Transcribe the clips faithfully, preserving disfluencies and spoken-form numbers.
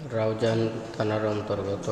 রাউজান থানার অন্তর্গত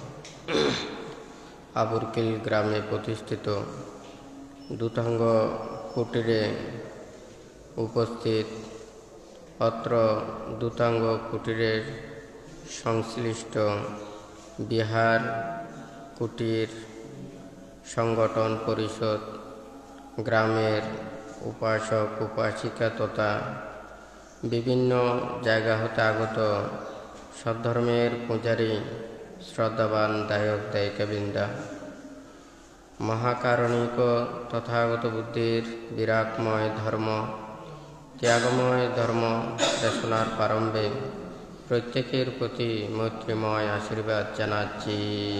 আবুরকিল গ্রামে প্রতিষ্ঠিত দুতাঙ্গ কুটিরে উপস্থিত অত্র দুতাঙ্গ কুটিরের সংশ্লিষ্ট বিহার কুটির সংগঠন পরিষদ, গ্রামের উপাসক উপাসিকা তথা বিভিন্ন জায়গা হতে আগত সদ্ধর্মের পূজারী, শ্রদ্ধাবান দায়ক দায়িকাবৃন্দা, মহাকারণিক তথাগত বুদ্ধির বিরাগময় ধর্ম, ত্যাগময় ধর্ম দেশনার প্রারম্ভে প্রত্যেকের প্রতি মৈত্রীময় আশীর্বাদ জানাচ্ছি।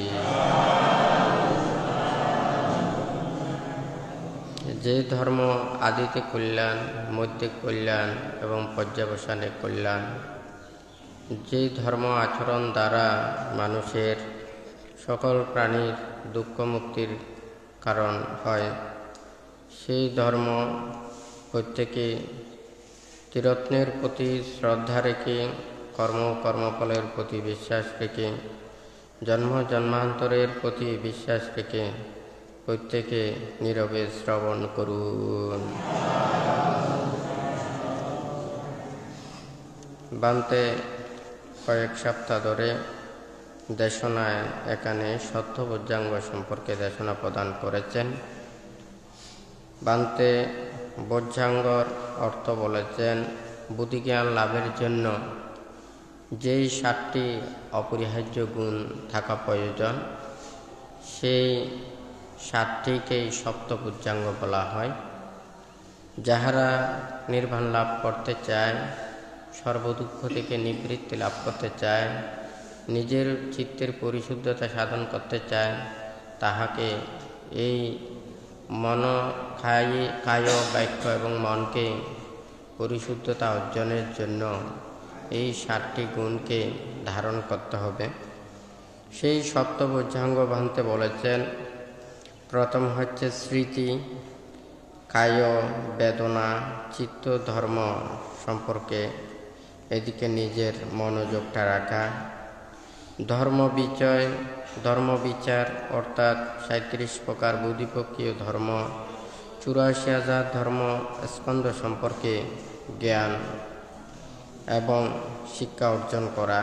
যে ধর্ম আদিতে কল্যাণ, মধ্যে কল্যাণ এবং পর্যবসানে কল্যাণ, যে ধর্ম আচরণ দ্বারা মানুষের সকল প্রাণীর দুঃখ মুক্তির কারণ হয়, সেই ধর্ম প্রত্যেকে ত্রিরত্নের প্রতি শ্রদ্ধা রেখে, কর্ম কর্মফলের প্রতি বিশ্বাস রেখে, জন্ম জন্মান্তরের প্রতি বিশ্বাস রেখে প্রত্যেকে নীরবে শ্রবণ করুন। বান্তে কয়েক সপ্তাহ ধরে দেশনায় এখানে সত্য বজ্রাঙ্গ সম্পর্কে দেশনা প্রদান করেছেন। বান্তে বজ্রাঙ্গর অর্থ বলেছেন বুদ্ধিজ্ঞান লাভের জন্য যেই সাতটি অপরিহার্য গুণ থাকা প্রয়োজন, সেই সাতটিকেই সপ্ত বজ্রাঙ্গ বলা হয়। যাহারা নির্বাণ লাভ করতে চায়, সর্বদুঃখ থেকে নিবৃত্তি লাভ করতে চায়, নিজের চিত্তের পরিশুদ্ধতা সাধন করতে চায়, তাহাকে এই মন কায় কায় বাক্য এবং মনকে পরিশুদ্ধতা অর্জনের জন্য এই সাতটি গুণকে ধারণ করতে হবে। সেই সপ্ত বজ্রাঙ্গ ভান্তে বলেছেন, প্রথম হচ্ছে স্মৃতি, কায় বেদনা চিত্ত ধর্ম সম্পর্কে এদিকে নিজের মনোযোগটা রাখা। ধর্ম বিচয় ধর্ম বিচার অর্থাৎ সাঁত্রিশ প্রকার বুদ্ধিপক্ষীয় ধর্ম, চুরাশি হাজার ধর্ম স্কন্ধ সম্পর্কে জ্ঞান এবং শিক্ষা অর্জন করা।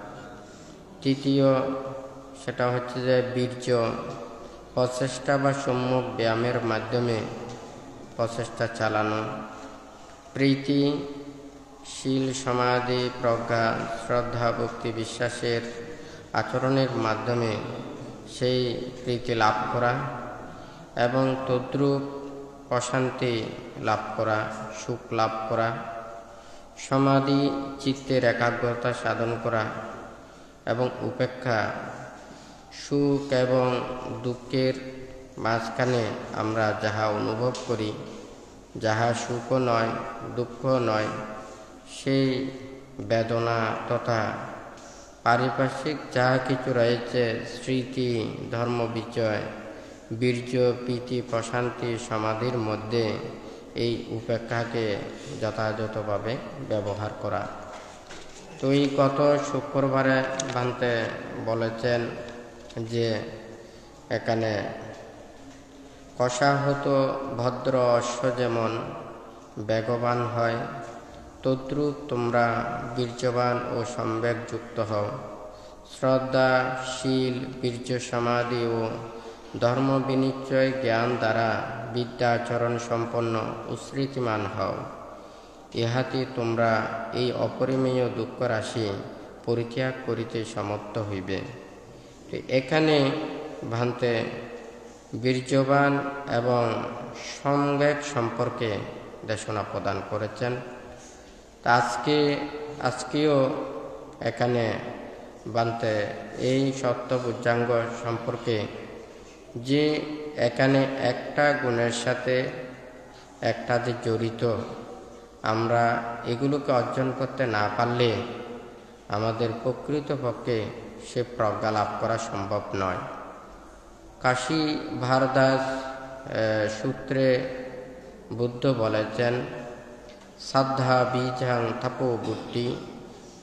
তৃতীয় সেটা হচ্ছে যে বীর্য, প্রচেষ্টা বা সম্যক ব্যায়ামের মাধ্যমে প্রচেষ্টা চালানো। প্রীতি, শীল সমাধি প্রজ্ঞা শ্রদ্ধা ভক্তি বিশ্বাসের আচরণের মাধ্যমে সেই প্রীতি লাভ করা এবং তদ্রূপ প্রশান্তি লাভ করা, সুখ লাভ করা। সমাধি, চিত্তের একাগ্রতা সাধন করা এবং উপেক্ষা, সুখ এবং দুঃখের মাঝখানে আমরা যাহা অনুভব করি, যাহা সুখও নয় দুঃখ নয়, সেই বেদনা তথা পারিপার্শ্বিক যাহা কিছু রয়েছে, স্মৃতি, ধর্ম বিচয়, বীর্য, প্রীতি, প্রশান্তি, সমাধির মধ্যে এই উপেক্ষাকে যথাযথভাবে ব্যবহার করা। তো এই গত শুক্রবারে ভান্তে বলেছেন যে এখানে কষাহত ভদ্র অশ্ব যেমন বেগবান হয়, তদ্রূপ তোমরা বীর্যবান ও সম্বেগযুক্ত হও। শ্রদ্ধা, শীল, বীর্য, সমাধি ও ধর্ম বিনিশ্চয় জ্ঞান দ্বারা বিদ্যা আচরণ সম্পন্ন উৎসৃতিমান হও। ইহাতে তোমরা এই অপরিমেয় দুঃখ রাশি পরিত্যাগ করিতে সমর্থ হইবে। এখানে ভান্তে বীর্যবান এবং সম্বেগ সম্পর্কে দেশনা প্রদান করেছেন। আজকে আজকেও এখানে বান্তে এই সপ্ত বজ্রাঙ্গ সম্পর্কে যে এখানে একটা গুণের সাথে একটা যে জড়িত, আমরা এগুলোকে অর্জন করতে না পারলে আমাদের প্রকৃতপক্ষে সে প্রজ্ঞা লাভ করা সম্ভব নয়। কাশী ভারদাস সূত্রে বুদ্ধ বলেছেন, শ্রদ্ধা বীজাং তপো বুদ্ধি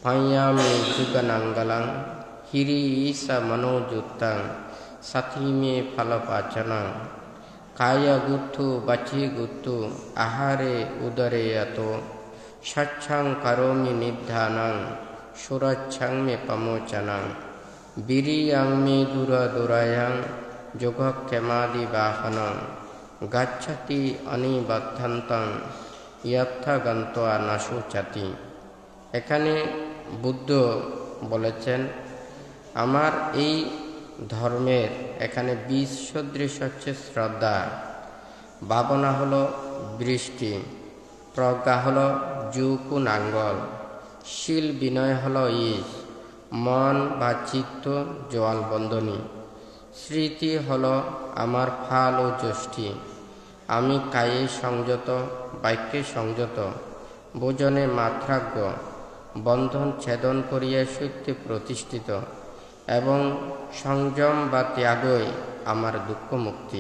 ভয়ামি যুগনাঙ্গলাং হিরি ঈশা মনোযুক্তাং সাথিমে ফলপাচনাং কায়া গুত্থু বাচি গুত্থু আহারে উদরে এত স্বচ্ছং করোমি নিধানাং সুরচ্ছং মে পমোচনাং বিরিয়াং মে দূর দূরায়াং যোগক্ষেমাদি বাহনং গচ্ছতি অনিবদ্ধন্তং ইয়ত্থা গন্ত্বা ন শুচতি। এখানে বুদ্ধ বলেছেন, আমার এই ধর্মের এখানে বীজ সদৃশ হচ্ছে শ্রদ্ধা, ভাবনা হলো বৃষ্টি, প্রজ্ঞা হলো জুকু নাঙ্গল, শীল বিনয় হলো ঈশ, মন বা চিত্ত জোয়াল বন্ধনী, স্মৃতি হলো আমার ফাল ও যষ্টি। আমি কায়ে সংযত, বাক্যে সংযত, ভোজনে মাত্রাজ্ঞ, বন্ধন ছেদন করিয়া সত্যে প্রতিষ্ঠিত, এবং সংযম বা ত্যাগই আমার দুঃখ মুক্তি।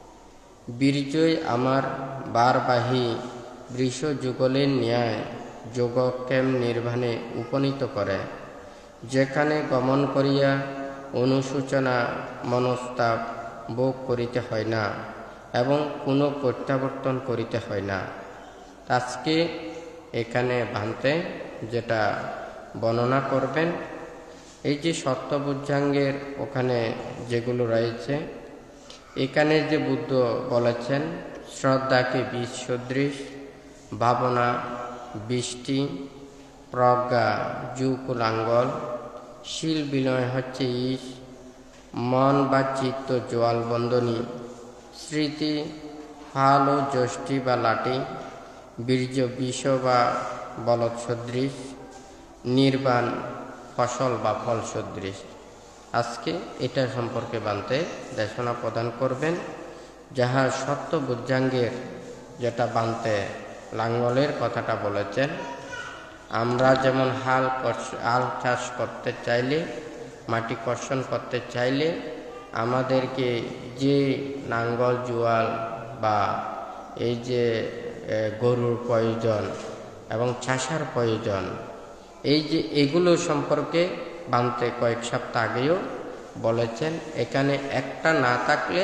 বীর্যই আমার বারবাহী বৃষ যুগলের ন্যায় যোগক্ষেম নির্বাণে উপনীত করে, যেখানে গমন করিয়া অনুশোচনা মনস্তাপ ভোগ করিতে হয় না এবং কোনো প্রত্যাবর্তন করিতে হয় না। আজকে এখানে ভান্তে যেটা বর্ণনা করবেন, এই যে সত্যবুদ্ধাঙ্গের ওখানে যেগুলো রয়েছে, এখানে যে বুদ্ধ বলেছেন শ্রদ্ধাকে বীজ সদৃশ, ভাবনা বৃষ্টি, প্রজ্ঞা যুকুলাঙ্গল, শীল বিনয় হচ্ছে ঈশ, মন বা চিত্ত জোয়াল বন্ধনী, স্মৃতি ফাল ও যষ্টি বা লাঠি, বীর্য বিষ বা বলদ সদৃশ, নির্বাণ ফসল বা ফল সদৃশ। আজকে এটা সম্পর্কে বানতে দেশনা প্রদান করবেন, যাহা সত্য বুদ্ধাঙ্গের যেটা বানতে লাঙ্গলের কথাটা বলেছেন। আমরা যেমন হাল হাল চাষ করতে চাইলে, মাটি কর্ষণ করতে চাইলে আমাদেরকে যে নাঙ্গল জোয়াল বা এই যে গরুর প্রয়োজন এবং চাষার প্রয়োজন, এই যে এগুলো সম্পর্কে বানতে কয়েক সপ্তাহ আগেও বলেছেন। এখানে একটা না থাকলে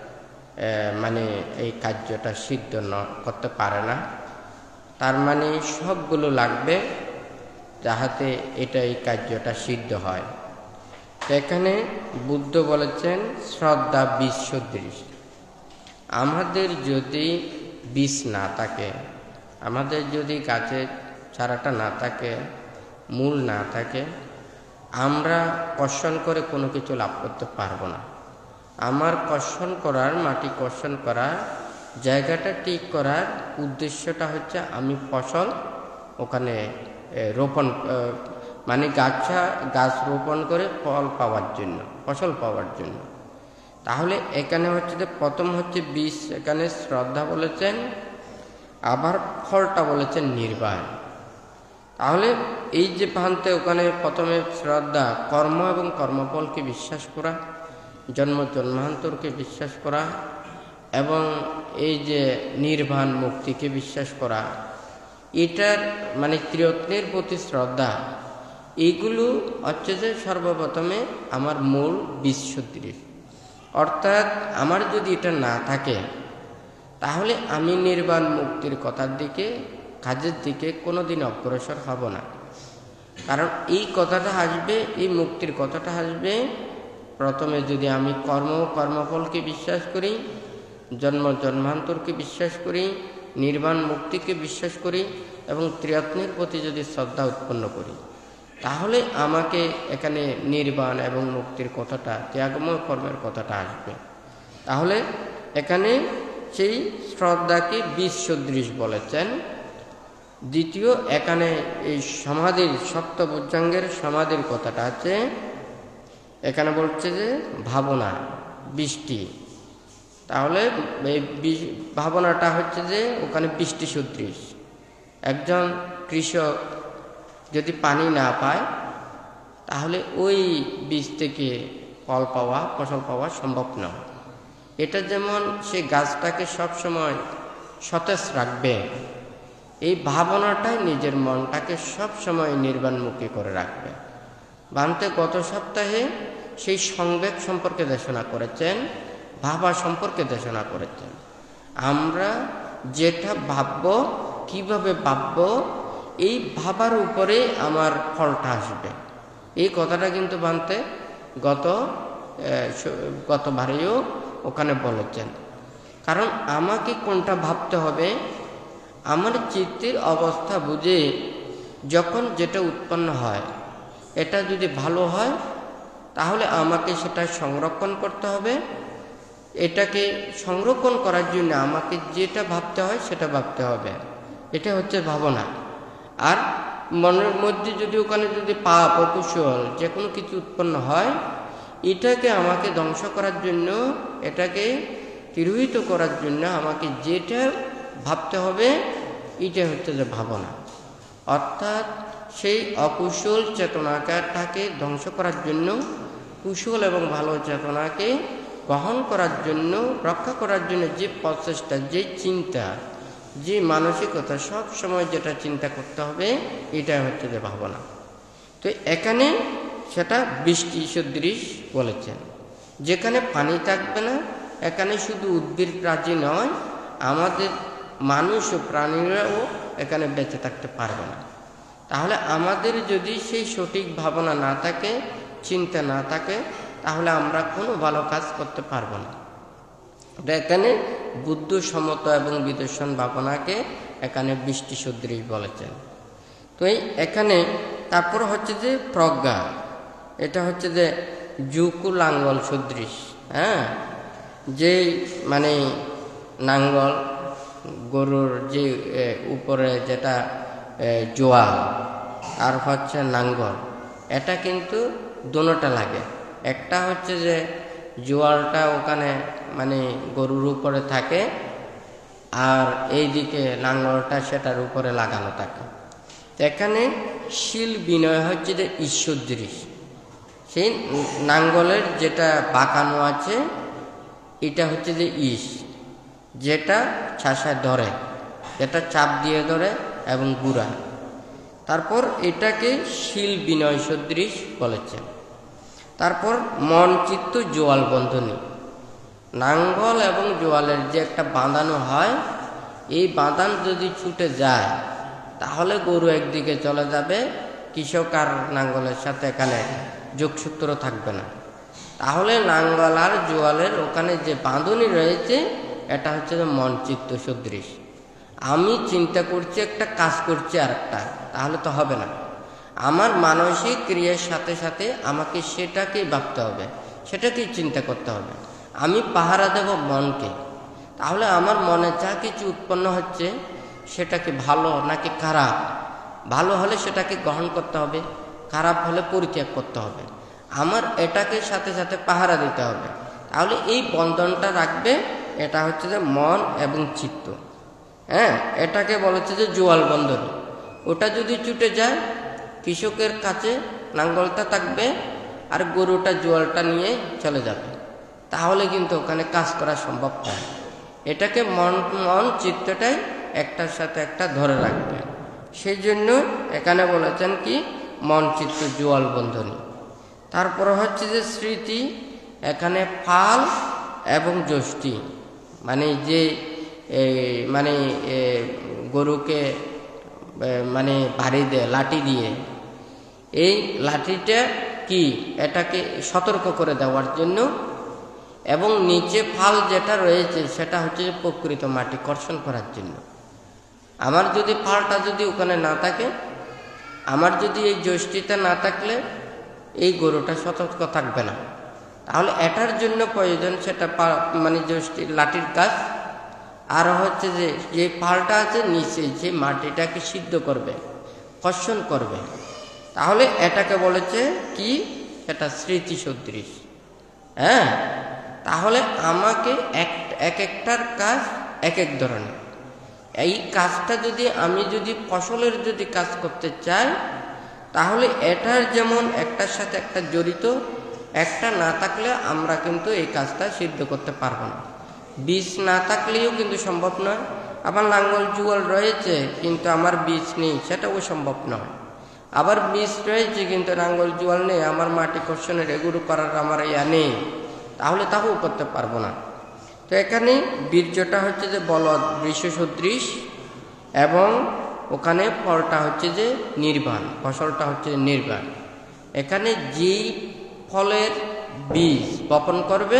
মানে এই কার্যটা সিদ্ধ ন করতে পারে না, তার মানে সবগুলো লাগবে যাহাতে এটা এই কার্যটা সিদ্ধ হয়। এখানে বুদ্ধ বলেছেন শ্রদ্ধা বীজ সদৃশ। আমাদের যদি বীজ না থাকে, আমাদের যদি গাছের চারাটা না থাকে, মূল না থাকে, আমরা কর্ষণ করে কোনো কিছু লাভ করতে পারবো না। আমার কর্ষণ করার, মাটি কর্ষণ করার, জায়গাটা ঠিক করার উদ্দেশ্যটা হচ্ছে আমি ফসল ওখানে রোপণ, মানে গাছা গাছ রোপণ করে ফল পাওয়ার জন্য, ফসল পাওয়ার জন্য। তাহলে এখানে হচ্ছে যে প্রথম হচ্ছে বীজ, এখানে শ্রদ্ধা বলেছেন, আবার ফলটা বলেছেন নির্বাণ। তাহলে এই যে ভান্তে ওখানে প্রথমে শ্রদ্ধা কর্ম এবং কর্মফলকে বিশ্বাস করা, জন্ম জন্মান্তরকে বিশ্বাস করা, এবং এই যে নির্বাণ মুক্তিকে বিশ্বাস করা, এটার মানে ত্রিরত্নের প্রতি শ্রদ্ধা, এইগুলো হচ্ছে যে সর্বপ্রথমে আমার মূল বীজ সদৃশ। অর্থাৎ আমার যদি এটা না থাকে, তাহলে আমি নির্বাণ মুক্তির কথার দিকে, কাজের দিকে কোনোদিন অগ্রসর হব না। কারণ এই কথাটা আসবে, এই মুক্তির কথাটা আসবে প্রথমে যদি আমি কর্ম কর্মফলকে বিশ্বাস করি, জন্ম জন্মান্তরকে বিশ্বাস করি, নির্বাণ মুক্তিকে বিশ্বাস করি, এবং ত্রিরত্নের প্রতি যদি শ্রদ্ধা উৎপন্ন করি, তাহলে আমাকে এখানে নির্বাণ এবং মুক্তির কথাটা, ত্যাগময় কর্মের কথাটা আসবে। তাহলে এখানে সেই শ্রদ্ধাকে বীজ সদৃশ বলেছেন। দ্বিতীয়, এখানে এই সমাধির, সপ্তবুদ্ধাঙ্গের সমাধির কথাটা আছে, এখানে বলছে যে ভাবনা বৃষ্টি। তাহলে এই ভাবনাটা হচ্ছে যে ওখানে বৃষ্টি সদৃশ। একজন কৃষক যদি পানি না পায়, তাহলে ওই বীজ থেকে ফল পাওয়া, ফসল পাওয়া সম্ভব নয়। এটা যেমন সে গাছটাকে সবসময় সতেজ রাখবে, এই ভাবনাটাই নিজের মনটাকে সব সময় নির্বাণমুখী করে রাখবে। বান্তে গত সপ্তাহে সেই সংবেগ সম্পর্কে দেশনা করেছেন, ভাবা সম্পর্কে দেশনা করেছেন। আমরা যেটা ভাবব, কিভাবে ভাবব, এই ভাবার উপরে আমার ফলটা আসবে। এই কথাটা কিন্তু বান্তে গত গতবারেও ওখানে বলেছেন। কারণ আমাকে কোনটা ভাবতে হবে, আমার চিত্তের অবস্থা বুঝে যখন যেটা উৎপন্ন হয়, এটা যদি ভালো হয় তাহলে আমাকে সেটা সংরক্ষণ করতে হবে। এটাকে সংরক্ষণ করার জন্য আমাকে যেটা ভাবতে হয় সেটা ভাবতে হবে। এটা হচ্ছে ভাবনা। আর মনের মধ্যে যদি ওখানে যদি পাপ অকুশল যে কোনো কিছু উৎপন্ন হয়, এটাকে আমাকে ধ্বংস করার জন্য, এটাকে তিরোহিত করার জন্য আমাকে যেটা ভাবতে হবে, এটা হচ্ছে যে ভাবনা। অর্থাৎ সেই অকুশল চেতনাটাকে ধ্বংস করার জন্য কুশল এবং ভালো চেতনাকে গ্রহণ করার জন্য, রক্ষা করার জন্য যে প্রচেষ্টা, যে চিন্তা, যে মানসিকতা, সব সময় যেটা চিন্তা করতে হবে, এটা হচ্ছে যে ভাবনা। তো এখানে সেটা বৃষ্টি সদৃশ বলেছেন। যেখানে পানি থাকবে না, এখানে শুধু উদ্ভিদ রাজি নয়, আমাদের মানুষ ও প্রাণীরাও এখানে বেঁচে থাকতে পারবে না। তাহলে আমাদের যদি সেই সঠিক ভাবনা না থাকে, চিন্তা না থাকে, তাহলে আমরা কোনো ভালো কাজ করতে পারবো না। এখানে বুদ্ধ সমতা এবং বিদর্শন ভাবনাকে এখানে বৃষ্টি সদৃশ বলেছেন। তো এই এখানে তারপর হচ্ছে যে প্রজ্ঞা, এটা হচ্ছে যে জুকু লাঙ্গল সদৃশ। হ্যাঁ, যে মানে নাঙ্গল, গরুর যে উপরে যেটা জোয়াল আর হচ্ছে নাঙ্গল, এটা কিন্তু দোনোটা লাগে। একটা হচ্ছে যে জোয়ালটা ওখানে মানে গরুর উপরে থাকে, আর এইদিকে লাঙ্গলটা সেটার উপরে লাগানো থাকে। এখানে শিল বিনয় হচ্ছে যে ঈশ্বর দৃশ। সেই নাঙ্গলের যেটা বাঁকানো আছে, এটা হচ্ছে যে ইস, যেটা ছাসায় ধরে, যেটা চাপ দিয়ে ধরে এবং গুড়া। তারপর এটাকে শিল বিনয় সদৃশ বলেছে। তারপর মন চিত্ত জোয়াল বন্ধনী, নাঙ্গল এবং জোয়ালের যে একটা বাঁধানো হয়, এই বাঁধান যদি ছুটে যায় তাহলে গরু একদিকে চলে যাবে, কৃষক আর নাঙ্গলের সাথে এখানে যোগসূত্র থাকবে না। তাহলে নাঙ্গল আর জোয়ালের ওখানে যে বাঁধনি রয়েছে, এটা হচ্ছে মন চিত্ত সদৃশ। আমি চিন্তা করছি একটা, কাজ করছি আর একটা, তাহলে তো হবে না। আমার মানসিক ক্রিয়ার সাথে সাথে আমাকে সেটাকেই ভাবতে হবে, সেটাকেই চিন্তা করতে হবে। আমি পাহারা দেব মনকে, তাহলে আমার মনে যা কিছু উৎপন্ন হচ্ছে সেটা কি ভালো নাকি খারাপ, ভালো হলে সেটাকে গ্রহণ করতে হবে, খারাপ হলে পরিত্যাগ করতে হবে। আমার এটাকে সাথে সাথে পাহারা দিতে হবে। তাহলে এই বন্ধনটা রাখবে, এটা হচ্ছে যে মন এবং চিত্ত। হ্যাঁ, এটাকে বলেছে যে জোয়াল বন্ধনী। ওটা যদি ছুটে যায়, কৃষকের কাছে নাঙ্গলটা থাকবে আর গরুটা জোয়ালটা নিয়ে চলে যাবে, তাহলে কিন্তু ওখানে কাজ করা সম্ভব নয়। এটাকে মন মন চিত্তটাই একটার সাথে একটা ধরে রাখবে। সেই জন্য এখানে বলেছেন কি মন চিত্ত জোয়াল বন্ধনী। তারপর হচ্ছে যে স্মৃতি, এখানে ফাল এবং যষ্টি, মানে যে মানে গরুকে মানে ভারী দেয় লাঠি দিয়ে, এই লাঠিটা কি এটাকে সতর্ক করে দেওয়ার জন্য, এবং নিচে ফাল যেটা রয়েছে সেটা হচ্ছে যে প্রকৃত মাটি কর্ষণ করার জন্য। আমার যদি ফালটা যদি ওখানে না থাকে, আমার যদি এই যষ্টিটা না থাকলে এই গরুটা সতর্ক থাকবে না। তাহলে এটার জন্য প্রয়োজন সেটা মানে যষ্টি লাঠির কাজ, আর হচ্ছে যে যে ফালটা আছে নিচে যে মাটিটাকে সিদ্ধ করবে, কর্ষণ করবে। তাহলে এটাকে বলেছে কি, এটা স্মৃতি সদৃশ। হ্যাঁ, তাহলে আমাকে এক এক একটার কাজ এক এক ধরনের। এই কাজটা যদি আমি যদি ফসলের যদি কাজ করতে চাই, তাহলে এটার যেমন একটার সাথে একটা জড়িত, একটা না থাকলে আমরা কিন্তু এই কাজটা সিদ্ধ করতে পারবো না। বীজ না থাকলেও কিন্তু সম্ভব নয়, আবার লাঙ্গল জুয়াল রয়েছে কিন্তু আমার বীজ নেই, সেটাও সম্ভব নয়। আবার বীজ রয়েছে কিন্তু লাঙ্গল জুয়াল নেই, আমার মাটি কর্ষণের এগুলো করার আমার ইয়া নেই, তাহলে তাও করতে পারবো না। তো এখানে বীর্যটা হচ্ছে যে বলদ বৃষ সদৃশ এবং ওখানে ফলটা হচ্ছে যে নির্বাণ, ফসলটা হচ্ছে নির্বাণ। এখানে যেই ফলের বীজ বপন করবে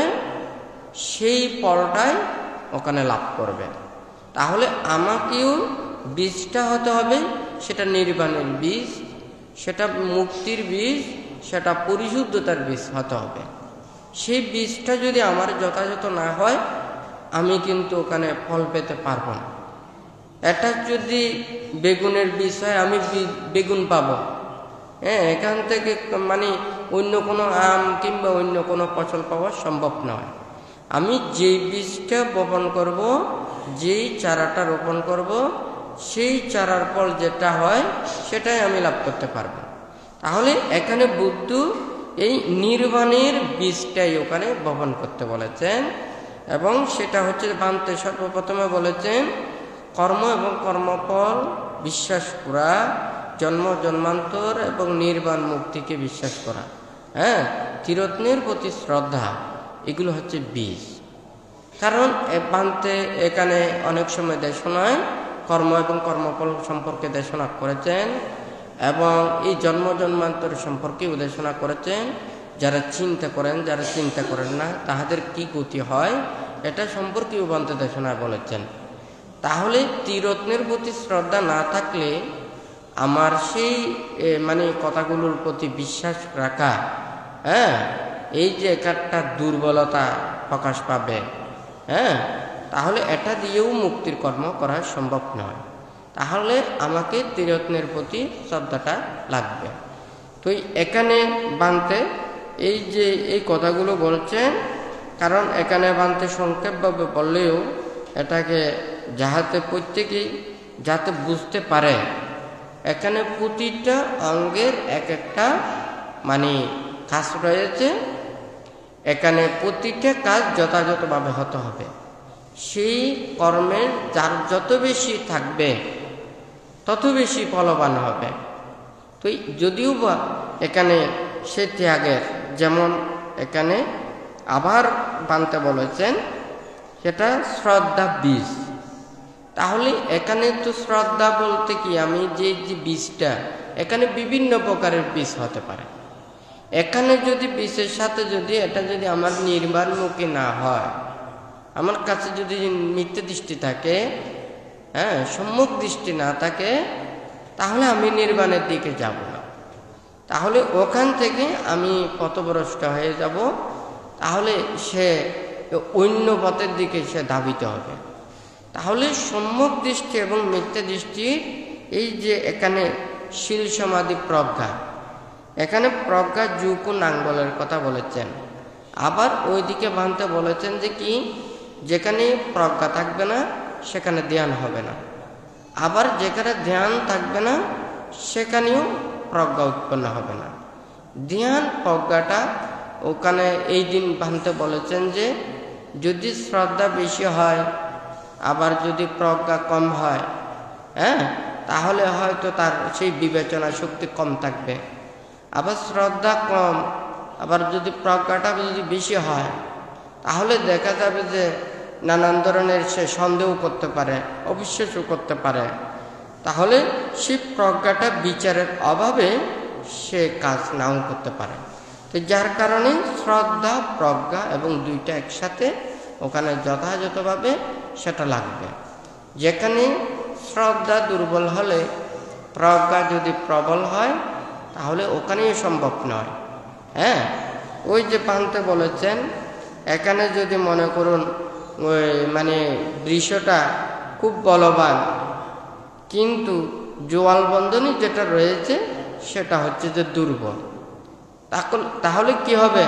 সেই ফলটাই ওখানে লাভ করবে। তাহলে আমাকেও বীজটা হতে হবে সেটা নির্বাণের বীজ, সেটা মুক্তির বীজ, সেটা পরিশুদ্ধতার বীজ হতে হবে। সেই বীজটা যদি আমার যথাযথ না হয় আমি কিন্তু ওখানে ফল পেতে পারবো না। এটা যদি বেগুনের বীজ হয় আমি বেগুন পাবো, হ্যাঁ, এখান থেকে মানে অন্য কোনো আম কিংবা অন্য কোনো ফসল পাওয়া সম্ভব নয়। আমি যেই বীজটা বপন করব, যেই চারাটা রোপণ করব, সেই চারার ফল যেটা হয় সেটাই আমি লাভ করতে পারবো। তাহলে এখানে বুদ্ধ এই নির্বাণের বীজটাই ওখানে বপন করতে বলেছেন এবং সেটা হচ্ছে বান্তে সর্বপ্রথমে বলেছেন কর্ম এবং কর্মফল বিশ্বাস করা, জন্ম জন্মান্তর এবং নির্বাণ মুক্তিকে বিশ্বাস করা, হ্যাঁ, চিরত্নের প্রতি শ্রদ্ধা, এগুলো হচ্ছে বীজ। কারণ বান্তে এখানে অনেক সময় দেশনায় কর্ম এবং কর্মফল সম্পর্কে দেশনা করেছেন এবং এই জন্ম জন্মান্তর সম্পর্কে উদ্দেশনা করেছেন। যারা চিন্তা করেন, যারা চিন্তা করেন না তাহাদের কি গতি হয় এটা সম্পর্কেও বান্তে দেশনা বলেছেন। তাহলে ত্রিরত্নের প্রতি শ্রদ্ধা না থাকলে আমার সেই মানে কথাগুলোর প্রতি বিশ্বাস রাখা, হ্যাঁ, এই যে একটা দুর্বলতা প্রকাশ পাবে, হ্যাঁ, তাহলে এটা দিয়েও মুক্তির কর্ম করা সম্ভব নয়। তাহলে আমাকে ত্রিরত্নের প্রতি শ্রদ্ধাটা লাগবে। তো এখানে বান্তে এই যে এই কথাগুলো বলছেন, কারণ এখানে বান্তে সংক্ষেপভাবে বললেও এটাকে যাহাতে প্রত্যেকেই যাতে বুঝতে পারে, এখানে প্রতিটা অঙ্গের এক একটা মানে কাজ রয়েছে, এখানে প্রতিটা কাজ যথাযথভাবে হতে হবে। সেই কর্মের যার যত বেশি থাকবে তত বেশি ফলবান হবে। তো যদিও বা এখানে সে ত্যাগের, যেমন এখানে আবার বানতে বলেছেন সেটা শ্রদ্ধা বীজ। তাহলে এখানে তো শ্রদ্ধা বলতে কি, আমি যে যে বীজটা, এখানে বিভিন্ন প্রকারের বীজ হতে পারে। এখানে যদি বীজের সাথে যদি এটা যদি আমার নির্বাণমুখী না হয়, আমার কাছে যদি মিথ্যে দৃষ্টি থাকে, হ্যাঁ, সম্মুখ দৃষ্টি না থাকে, তাহলে আমি নির্বাণের দিকে যাব না। তাহলে ওখান থেকে আমি পথভ্রষ্ট হয়ে যাব। তাহলে সে অন্য পথের দিকে সে ধাবিত হবে। তাহলে সম্মুখ দৃষ্টি এবং মিথ্যা দৃষ্টি, এই যে এখানে শীল সমাধি প্রজ্ঞা, এখানে প্রজ্ঞা যুগ ও নাঙ্গলের কথা বলেছেন। আবার ওইদিকে বানতে বলেছেন যে কি, যেখানে প্রজ্ঞা থাকবে না সেখানে ধ্যান হবে না, আবার যেখানে ধ্যান থাকবে না সেখানেও প্রজ্ঞা উৎপন্ন হবে না। ধ্যান প্রজ্ঞাটা ওখানে এই দিন বানতে বলেছেন যে যদি শ্রদ্ধা বেশি হয় আবার যদি প্রজ্ঞা কম হয়, হ্যাঁ, তাহলে হয়তো তার সেই বিবেচনা শক্তি কম থাকবে। আবার শ্রদ্ধা কম আবার যদি প্রজ্ঞাটা যদি বেশি হয় তাহলে দেখা যাবে যে নানান ধরনের সে সন্দেহ করতে পারে, অবিশ্বাসও করতে পারে। তাহলে সেই প্রজ্ঞাটা বিচারের অভাবে সে কাজ নাও করতে পারে। তো যার কারণে শ্রদ্ধা প্রজ্ঞা এবং দুইটা একসাথে ওখানে যথাযথভাবে সেটা লাগবে। যেখানে শ্রদ্ধা দুর্বল হলে প্রজ্ঞা যদি প্রবল হয় তাহলে ওখানেই সম্ভব নয়। হ্যাঁ, ওই যে পান্তে বলেছেন, এখানে যদি মনে করুন ওই মানে দৃশ্যটা খুব বলবান, কিন্তু জোয়াল বন্ধনী যেটা রয়েছে সেটা হচ্ছে যে দুর্বল, তাহলে কি হবে,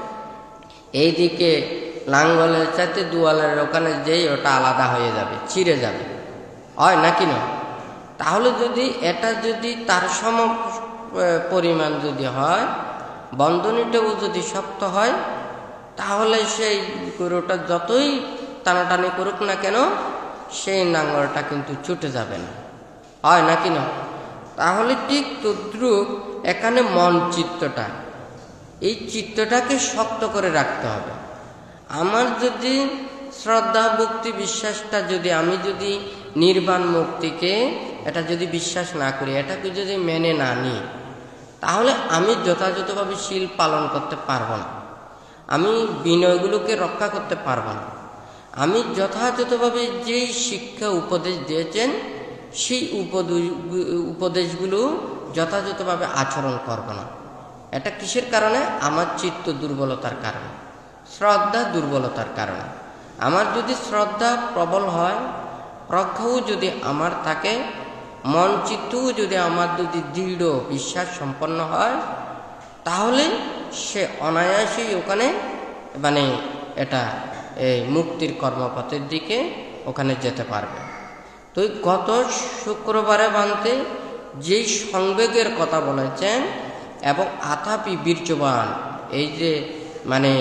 এইদিকে লাঙ্গলের চাইতে দুয়ালের ওখানে যেই ওটা আলাদা হয়ে যাবে, ছিঁড়ে যাবে, হয় নাকি না? তাহলে যদি এটা যদি তার সম পরিমাণ যদি হয়, বন্ধনীটাও যদি শক্ত হয়, তাহলে সেই গরুটা যতই টানাটানি করুক না কেন সেই নাঙ্গলটা কিন্তু ছুটে যাবে না, হয় নাকি না? তাহলে ঠিক তদ্রূপ এখানে মন চিত্তটা, এই চিত্তটাকে শক্ত করে রাখতে হবে। আমার যদি শ্রদ্ধা ভক্তি বিশ্বাসটা যদি আমি যদি নির্বাণ মুক্তিকে এটা যদি বিশ্বাস না করি, এটাকে যদি মেনে না নিই, তাহলে আমি যথাযথভাবে শীল পালন করতে পারবো না, আমি বিনয়গুলোকে রক্ষা করতে পারবো না, আমি যথাযথভাবে যেই শিক্ষা উপদেশ দিয়েছেন সেই উপদেশগুলো যথাযথভাবে আচরণ করব না। এটা কিসের কারণে? আমার চিত্ত দুর্বলতার কারণে, শ্রদ্ধা দুর্বলতার কারণে। আমার যদি শ্রদ্ধা প্রবল হয়, প্রজ্ঞাও যদি আমার থাকে, মন চিত্তও যদি আমার যদি দৃঢ় বিশ্বাস সম্পন্ন হয়, তাহলে সে অনায়াসেই ওখানে মানে এটা এই মুক্তির কর্মপথের দিকে ওখানে যেতে পারবে। তো গত শুক্রবারে বানতে যেই সংবেগের কথা বলেছেন এবং আথাপি বীর্যবান, এই যে মানে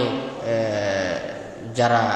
যারা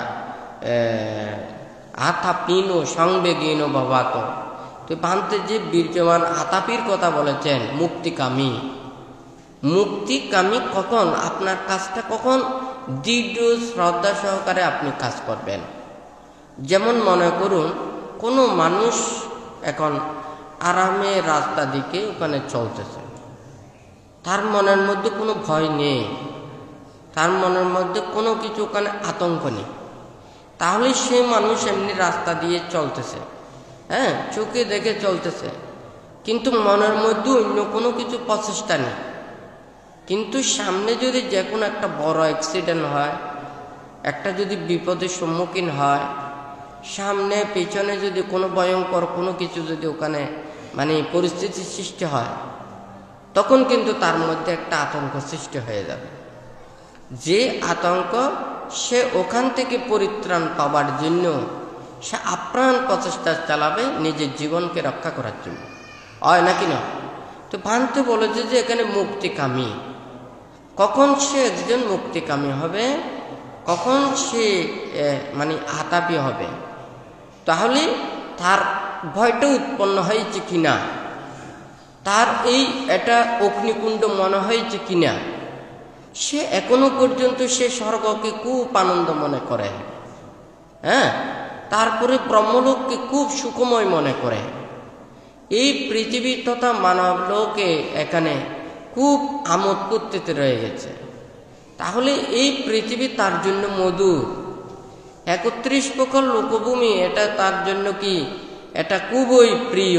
আথাপীন সংবেগীন ভবাত, তো বানতে যে বীর্যবান আতাপির কথা বলেছেন, মুক্তিকামী। মুক্তিকামী কখন? আপনার কাজটা কখন দৃঢ় শ্রদ্ধা সহকারে আপনি কাজ করবেন। যেমন মনে করুন কোনো মানুষ এখন আরামে রাস্তা দিকে ওখানে চলতেছে, তার মনের মধ্যে কোনো ভয় নেই, তার মনের মধ্যে কোনো কিছু ওখানে আতঙ্ক নেই, তাহলে সে মানুষ এমনি রাস্তা দিয়ে চলতেছে, হ্যাঁ, চোখে দেখে চলতেছে, কিন্তু মনের মধ্যে অন্য কোনো কিছু প্রচেষ্টা নেই। কিন্তু সামনে যদি যে কোনো একটা বড় অ্যাক্সিডেন্ট হয়, একটা যদি বিপদের সম্মুখীন হয়, সামনে পেছনে যদি কোনো ভয়ঙ্কর কোনো কিছু যদি ওখানে মানে পরিস্থিতির সৃষ্টি হয়, তখন কিন্তু তার মধ্যে একটা আতঙ্ক সৃষ্টি হয়ে যাবে। যে আতঙ্ক সে ওখান থেকে পরিত্রাণ পাওয়ার জন্য সে আপ্রাণ প্রচেষ্টা চালাবে নিজের জীবনকে রক্ষা করার জন্য, হয় নাকি না? তো ভান্তে বলেছে যে এখানে মুক্তিকামী, কখন সে একজন মুক্তিকামী হবে, কখন সে মানে আতাপি হবে, তাহলে তার ভয়টা উৎপন্ন হয়েছে কিনা, তার এই এটা অগ্নিকুণ্ড মনে হয়েছে কিনা, সে এখনো পর্যন্ত সে স্বর্গকে খুব আনন্দ মনে করে, হ্যাঁ, তারপরে ব্রহ্মলোককে খুব সুখময় মনে করে, এই পৃথিবী তথা মানব লোকে এখানে খুব আমোদ ফুর্তিতে রয়ে গেছে। তাহলে এই পৃথিবী তার জন্য মধুর, একত্রিশ প্রকার লোকভূমি এটা তার জন্য কি এটা খুবই প্রিয়।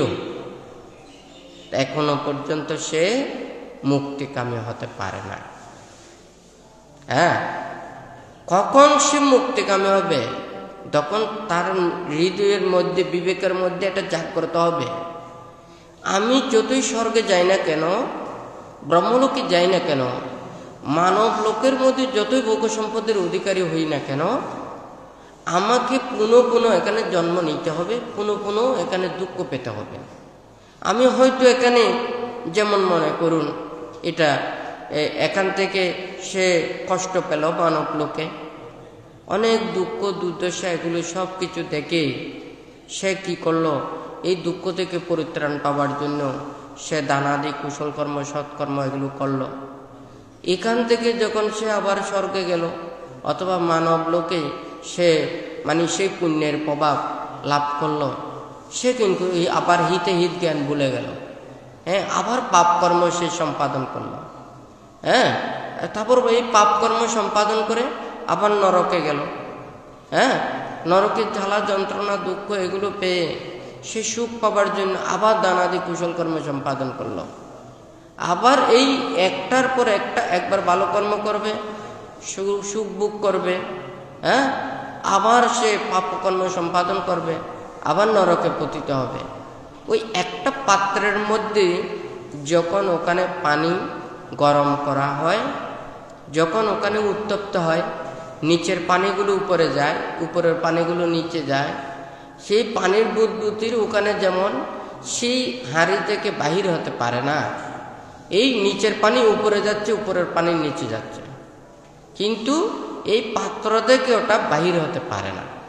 এখনো পর্যন্ত সে মুক্তিকামী হতে পারে না। হ্যাঁ, কখন সে মুক্তিকামী হবে? তখন তার হৃদয়ের মধ্যে বিবেকের মধ্যে এটা জাগ্রত হবে, আমি যতই স্বর্গে যাই না কেন, ব্রহ্মলোকে যাই না কেন, মানব লোকের মধ্যে যতই ভোগ সম্পদের অধিকারী হই না কেন, আমাকে পুনঃ পুনঃ এখানে জন্ম নিতে হবে, পুনঃ পুনঃ এখানে দুঃখ পেতে হবে। আমি হয়তো এখানে যেমন মনে করুন এটা এখান থেকে সে কষ্ট পেল মানব লোকে, অনেক দুঃখ দুর্দশা এগুলো সব কিছু দেখে সে কি করলো, এই দুঃখ থেকে পরিত্রাণ পাওয়ার জন্য সে দানাদি কুশল কর্ম সৎকর্ম এগুলো করলো। এখান থেকে যখন সে আবার স্বর্গে গেল অথবা মানব লোকে সে মানে সেই পুণ্যের প্রভাব লাভ করলো, সে কিন্তু এই আবার হিতে হিত জ্ঞান ভুলে গেল, হ্যাঁ, আবার পাপ কর্ম সে সম্পাদন করলো, হ্যাঁ, তারপর এই পাপ কর্ম সম্পাদন করে আবার নরকে গেল, হ্যাঁ, নরকের জ্বালা যন্ত্রণা দুঃখ এগুলো পেয়ে সে সুখ পাবার জন্য আবার দানাদি কুশল কর্ম সম্পাদন করলো, আবার এই একটার পর একটা একবার ভালো কর্ম করবে, সুখ ভোগ করবে, হ্যাঁ, আবার সে পাপকর্ম সম্পাদন করবে, আবার নরকে পতিত হবে। ওই একটা পাত্রের মধ্যে যখন ওখানে পানি গরম করা হয়, যখন ওখানে উত্তপ্ত হয়, নিচের পানিগুলো উপরে যায়, উপরের পানিগুলো নিচে যায়, সেই পানির বুদবুদির ওখানে যেমন সেই হাঁড়ি থেকে বাহির হতে পারে না, এই নিচের পানি উপরে যাচ্ছে, উপরের পানি নিচে যাচ্ছে, কিন্তু এই পাত্র থেকে ওটা বাহির হতে পারে না।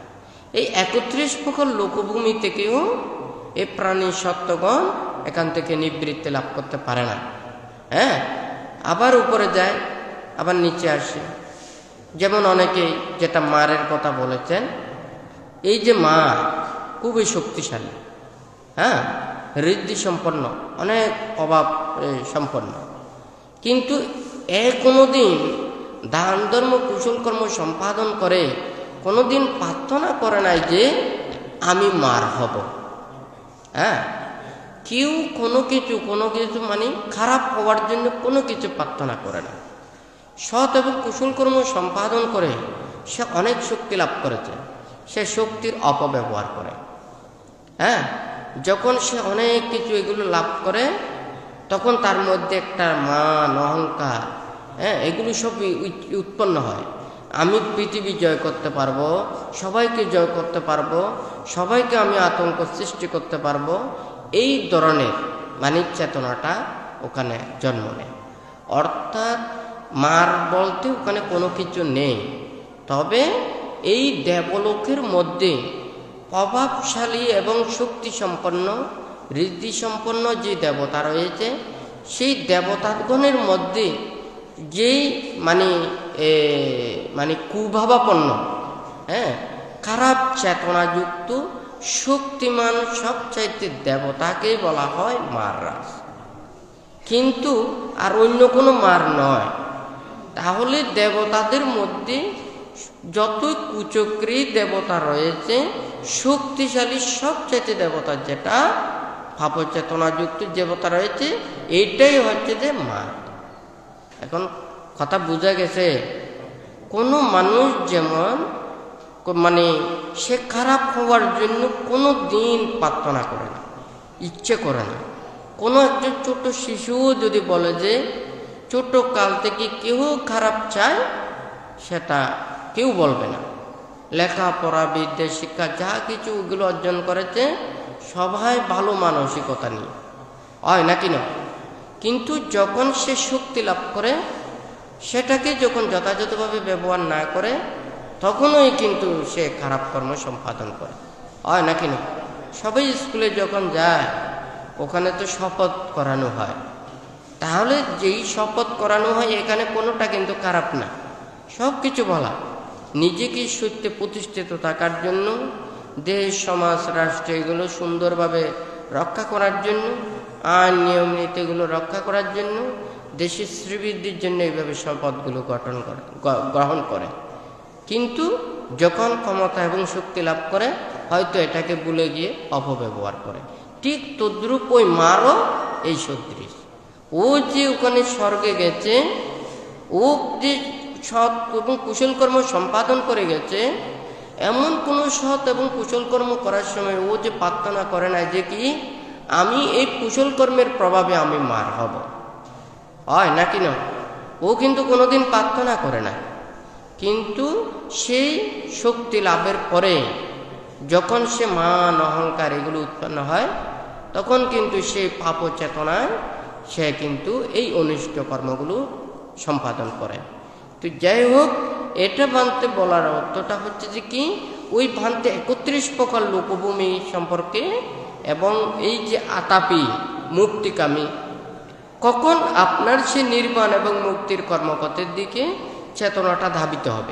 এই একত্রিশ প্রকার লোকভূমি থেকেও এই প্রাণী সত্ত্বগণ এখান থেকে নিবৃত্তি লাভ করতে পারে না। হ্যাঁ, আবার উপরে যায়, আবার নিচে আসে। যেমন অনেকেই যেটা মারের কথা বলেছেন, এই যে মা খুবই শক্তিশালী, হ্যাঁ, ঋদ্ধি সম্পন্ন, অনেক অভাব সম্পন্ন, কিন্তু এ কোনোদিন দান ধর্ম কুশল কর্ম সম্পাদন করে কোনোদিন প্রার্থনা করে নাই যে আমি মার হব। হ্যাঁ, কেউ কোনো কিছু কোনো কিছু মানে খারাপ হওয়ার জন্য কোনো কিছু প্রার্থনা করে না। সৎ এবং কুশল কর্ম সম্পাদন করে সে অনেক শক্তি লাভ করেছে, সে শক্তির অপব্যবহার করে। হ্যাঁ, যখন সে অনেক কিছু এগুলো লাভ করে তখন তার মধ্যে একটা মান, অহংকার, হ্যাঁ, এগুলো সব উৎপন্ন হয়। আমি পৃথিবী জয় করতে পারবো, সবাইকে জয় করতে পারবো, সবাইকে আমি আতঙ্ক সৃষ্টি করতে পারবো, এই ধরনের মানে চেতনাটা ওখানে জন্ম নেয়। অর্থাৎ মার বলতে ওখানে কোনো কিছু নেই, তবে এই দেবলোকের মধ্যে প্রভাবশালী এবং শক্তি সম্পন্ন, ঋদ্ধি সম্পন্ন যে দেবতা রয়েছে, সেই দেবতাগণের মধ্যে যেই মানে মানে কুভাবাপন্ন, হ্যাঁ, খারাপ চেতনাযুক্ত শক্তিমান সবচাইতে দেবতাকে বলা হয় মাররাজ, কিন্তু আর অন্য কোনো মার নয়। তাহলে দেবতাদের মধ্যে যত কুচক্রী দেবতা রয়েছে, শক্তিশালী সবচাইতে দেবতা যেটা ভাবচেতনাযুক্ত দেবতা রয়েছে, এইটাই হচ্ছে যে মার। এখন কথা বোঝা গেছে? কোনো মানুষ যেমন মানে সে খারাপ হওয়ার জন্য কোনো দিন প্রার্থনা করে না, ইচ্ছে করে না। কোনো একজন ছোট শিশুও যদি বলে যে ছোট কাল থেকে কেউ খারাপ চায়, সেটা কেউ বলবে না। লেখাপড়া, বিদ্যা, শিক্ষা যা কিছু ওগুলো অর্জন করেছে সবাই ভালো মানসিকতা নিয়ে হয় নাকি না? কিন্তু যখন সে শক্তি লাভ করে, সেটাকে যখন যথাযথভাবে ব্যবহার না করে, তখনই কিন্তু সে খারাপ কর্ম সম্পাদন করে, হয় নাকি না? সবাই স্কুলে যখন যায় ওখানে তো শপথ করানো হয়, তাহলে যেই শপথ করানো হয় এখানে কোনোটা কিন্তু খারাপ না, সব কিছু বলা নিজেকে সত্যে প্রতিষ্ঠিত থাকার জন্য, দেশ, সমাজ, রাষ্ট্র এগুলো সুন্দরভাবে রক্ষা করার জন্য, আইন নিয়ম নীতিগুলো রক্ষা করার জন্য, দেশের শ্রীবৃদ্ধির জন্য এইভাবে শপথগুলো গঠন করে গ্রহণ করে। কিন্তু যখন ক্ষমতা এবং শক্তি লাভ করে হয়তো এটাকে ভুলে গিয়ে অপব্যবহার করে। ঠিক তদ্রূপ ওই মারও এই সদৃশ। ও যে ওখানে স্বর্গে গেছে, ও যে সৎ এবং কুশল কর্ম সম্পাদন করে গেছে, এমন কোনো সৎ এবং কুশল কর্ম করার সময় ও যে প্রার্থনা করে না যে কি আমি এই কুশল কর্মের প্রভাবে আমি মার হব, হয় নাকি না? ও কিন্তু কোনোদিন প্রার্থনা করে না। কিন্তু সেই শক্তি লাভের পরে যখন সে মান, অহংকার এগুলো উৎপন্ন হয়, তখন কিন্তু সেই পাপ চেতনায় সে কিন্তু এই অনিষ্ট কর্মগুলো সম্পাদন করে। তো যাই হোক, এটা ভান্তে বলার অর্থটা হচ্ছে যে কি ওই ভান্তে একত্রিশ প্রকার লোকভূমি সম্পর্কে এবং এই যে আতাপি মুক্তিকামী, কখন আপনার সে নির্বাণ এবং মুক্তির কর্মপথের দিকে চেতনাটা ধাবিত হবে।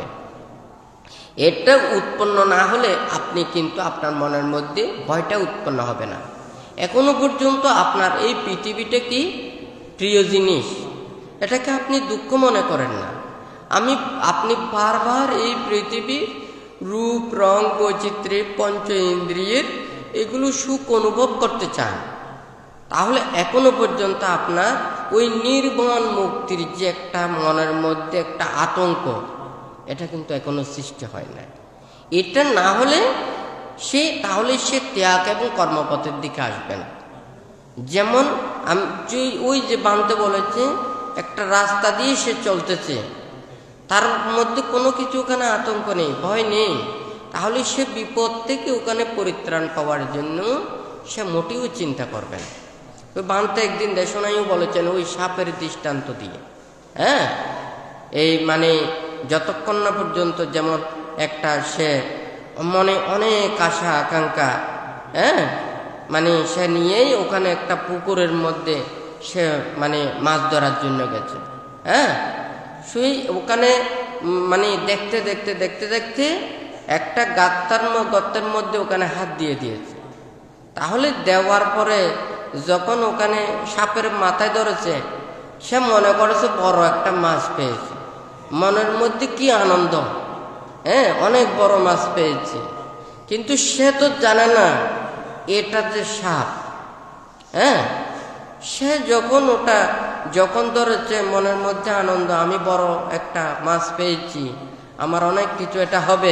এটা উৎপন্ন না হলে আপনি কিন্তু আপনার মনের মধ্যে ভয়টা উৎপন্ন হবে না। এখনো পর্যন্ত আপনার এই পৃথিবীটা কি প্রিয় জিনিস, এটাকে আপনি দুঃখ মনে করেন না। আমি আপনি বারবার এই পৃথিবীর রূপ, রং, বৈচিত্র্যে, পঞ্চ ইন্দ্রিয়ের এগুলো সুখ অনুভব করতে চান, তাহলে এখনো পর্যন্ত আপনার ওই নির্বাণ মুক্তির যে একটা মনের মধ্যে একটা আতঙ্ক, এটা কিন্তু এখনো সৃষ্টি হয় না। এটা না হলে সে তাহলে সে ত্যাগ এবং কর্মপথের দিকে আসবে না। যেমন আমি ওই যে বানতে বলেছে একটা রাস্তা দিয়ে সে চলতেছে, তার মধ্যে কোনো কিছু ওখানে আতঙ্ক নেই, ভয় নেই, তাহলে সে বিপদ থেকে ওখানে পরিত্রাণ পাওয়ার জন্য সে মোটেও চিন্তা করবে না। ওই বানতে একদিন দেশনাইও বলেছেন ওই সাপের দৃষ্টান্ত দিয়ে, হ্যাঁ, এই মানে যতক্ষণ না পর্যন্ত যেমন একটা সে মনে অনেক আশা আকাঙ্ক্ষা, হ্যাঁ, মানে সে নিয়েই ওখানে একটা পুকুরের মধ্যে সে মানে মাছ ধরার জন্য গেছে। হ্যাঁ, সেই ওখানে মানে দেখতে দেখতে দেখতে দেখতে একটা গাত্তার গর্তের মধ্যে ওখানে হাত দিয়ে দিয়েছে। তাহলে দেওয়ার পরে যখন ওখানে সাপের মাথায় ধরেছে, সে মনে করেছে বড় একটা মাছ পেয়েছে। মনের মধ্যে কি আনন্দ, হ্যাঁ, অনেক বড় মাছ পেয়েছে। কিন্তু সে তো জানে না এটা যে সাপ। হ্যাঁ, সে যখন ওটা যখন ধরেছে, মনের মধ্যে আনন্দ, আমি বড় একটা মাছ পেয়েছি, আমার অনেক কিছু এটা হবে।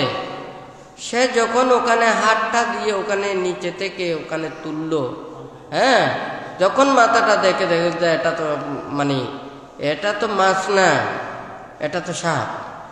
সে যখন ওখানে হাতটা দিয়ে ওখানে নিচে থেকে ওখানে তুললো, হ্যাঁ, যখন মাথাটা দেখে দেখে যে এটা তো মানে এটা তো মাছ না, এটা তো সাপ,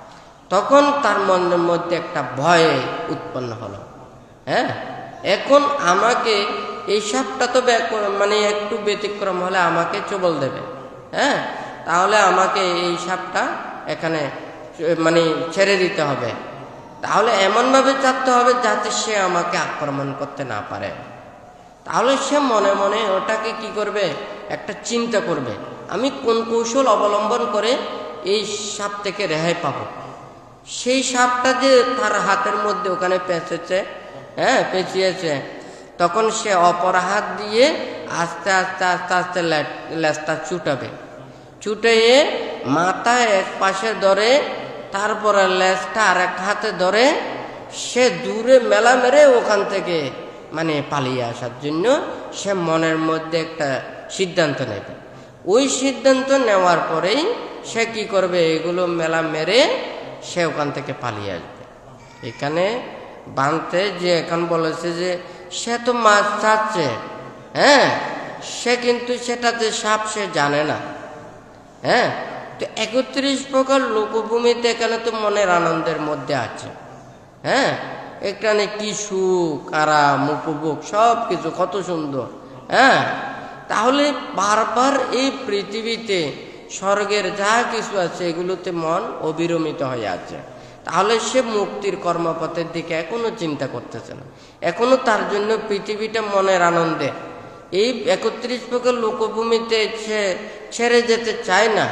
তখন তার মনের মধ্যে একটা ভয় উৎপন্ন হলো। হ্যাঁ, এখন আমাকে এই সাপটা তো মানে একটু ব্যতিক্রম হলে আমাকে চবল দেবে। হ্যাঁ, তাহলে আমাকে এই সাপটা এখানে মানে ছেড়ে দিতে হবে। তাহলে এমনভাবে চাপতে হবে যাতে সে আমাকে আক্রমণ করতে না পারে। তাহলে সে মনে মনে ওটাকে কি করবে, একটা চিন্তা করবে, আমি কোন কৌশল অবলম্বন করে এই সাপ থেকে রেহাই পাবো। সেই সাপটা যে তার হাতের মধ্যে ওখানে পেঁচেছে, হ্যাঁ, পেঁচিয়েছে, তখন সে অপর হাত দিয়ে আস্তে আস্তে আস্তে আস্তে লেজটা চুটাবে, চুটিয়ে মাথা এক পাশে ধরে তারপরে লেজটা আর এক হাতে ধরে সে দূরে মেলা মেরে ওখান থেকে মানে পালিয়ে আসার জন্য সে মনের মধ্যে একটা সিদ্ধান্ত নেবে। ওই সিদ্ধান্ত নেওয়ার পরেই সে কি করবে, এগুলো মেলা মেরে সে ওখান থেকে পালিয়ে আসবে। এখানে বানতে যে এখন বলেছে যে সে তো মাছ চাচ্ছে, হ্যাঁ, সে কিন্তু সেটা যে সাপ সে জানে না। হ্যাঁ, তো একত্রিশ প্রকার লোকভূমিতে এখানে তো মনের আনন্দের মধ্যে আছে। হ্যাঁ, এখানে কি সুখ, আরাম, উপভোগ, সব কিছু কত সুন্দর। হ্যাঁ, তাহলে বারবার এই পৃথিবীতে স্বর্গের যা কিছু আছে এগুলোতে মন অবিরমিত হয়ে আছে। তাহলে সে মুক্তির কর্মপথের দিকে এখনো চিন্তা করতেছে না, এখনো তার জন্য পৃথিবীটা মনের আনন্দে। এই একত্রিশ প্রকার লোকভূমিতে সে ছেড়ে যেতে চায় না।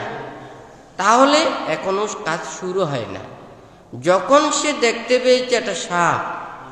তাহলে এখনো কাজ শুরু হয় না। যখন সে দেখতে পেয়েছে একটা সাপ,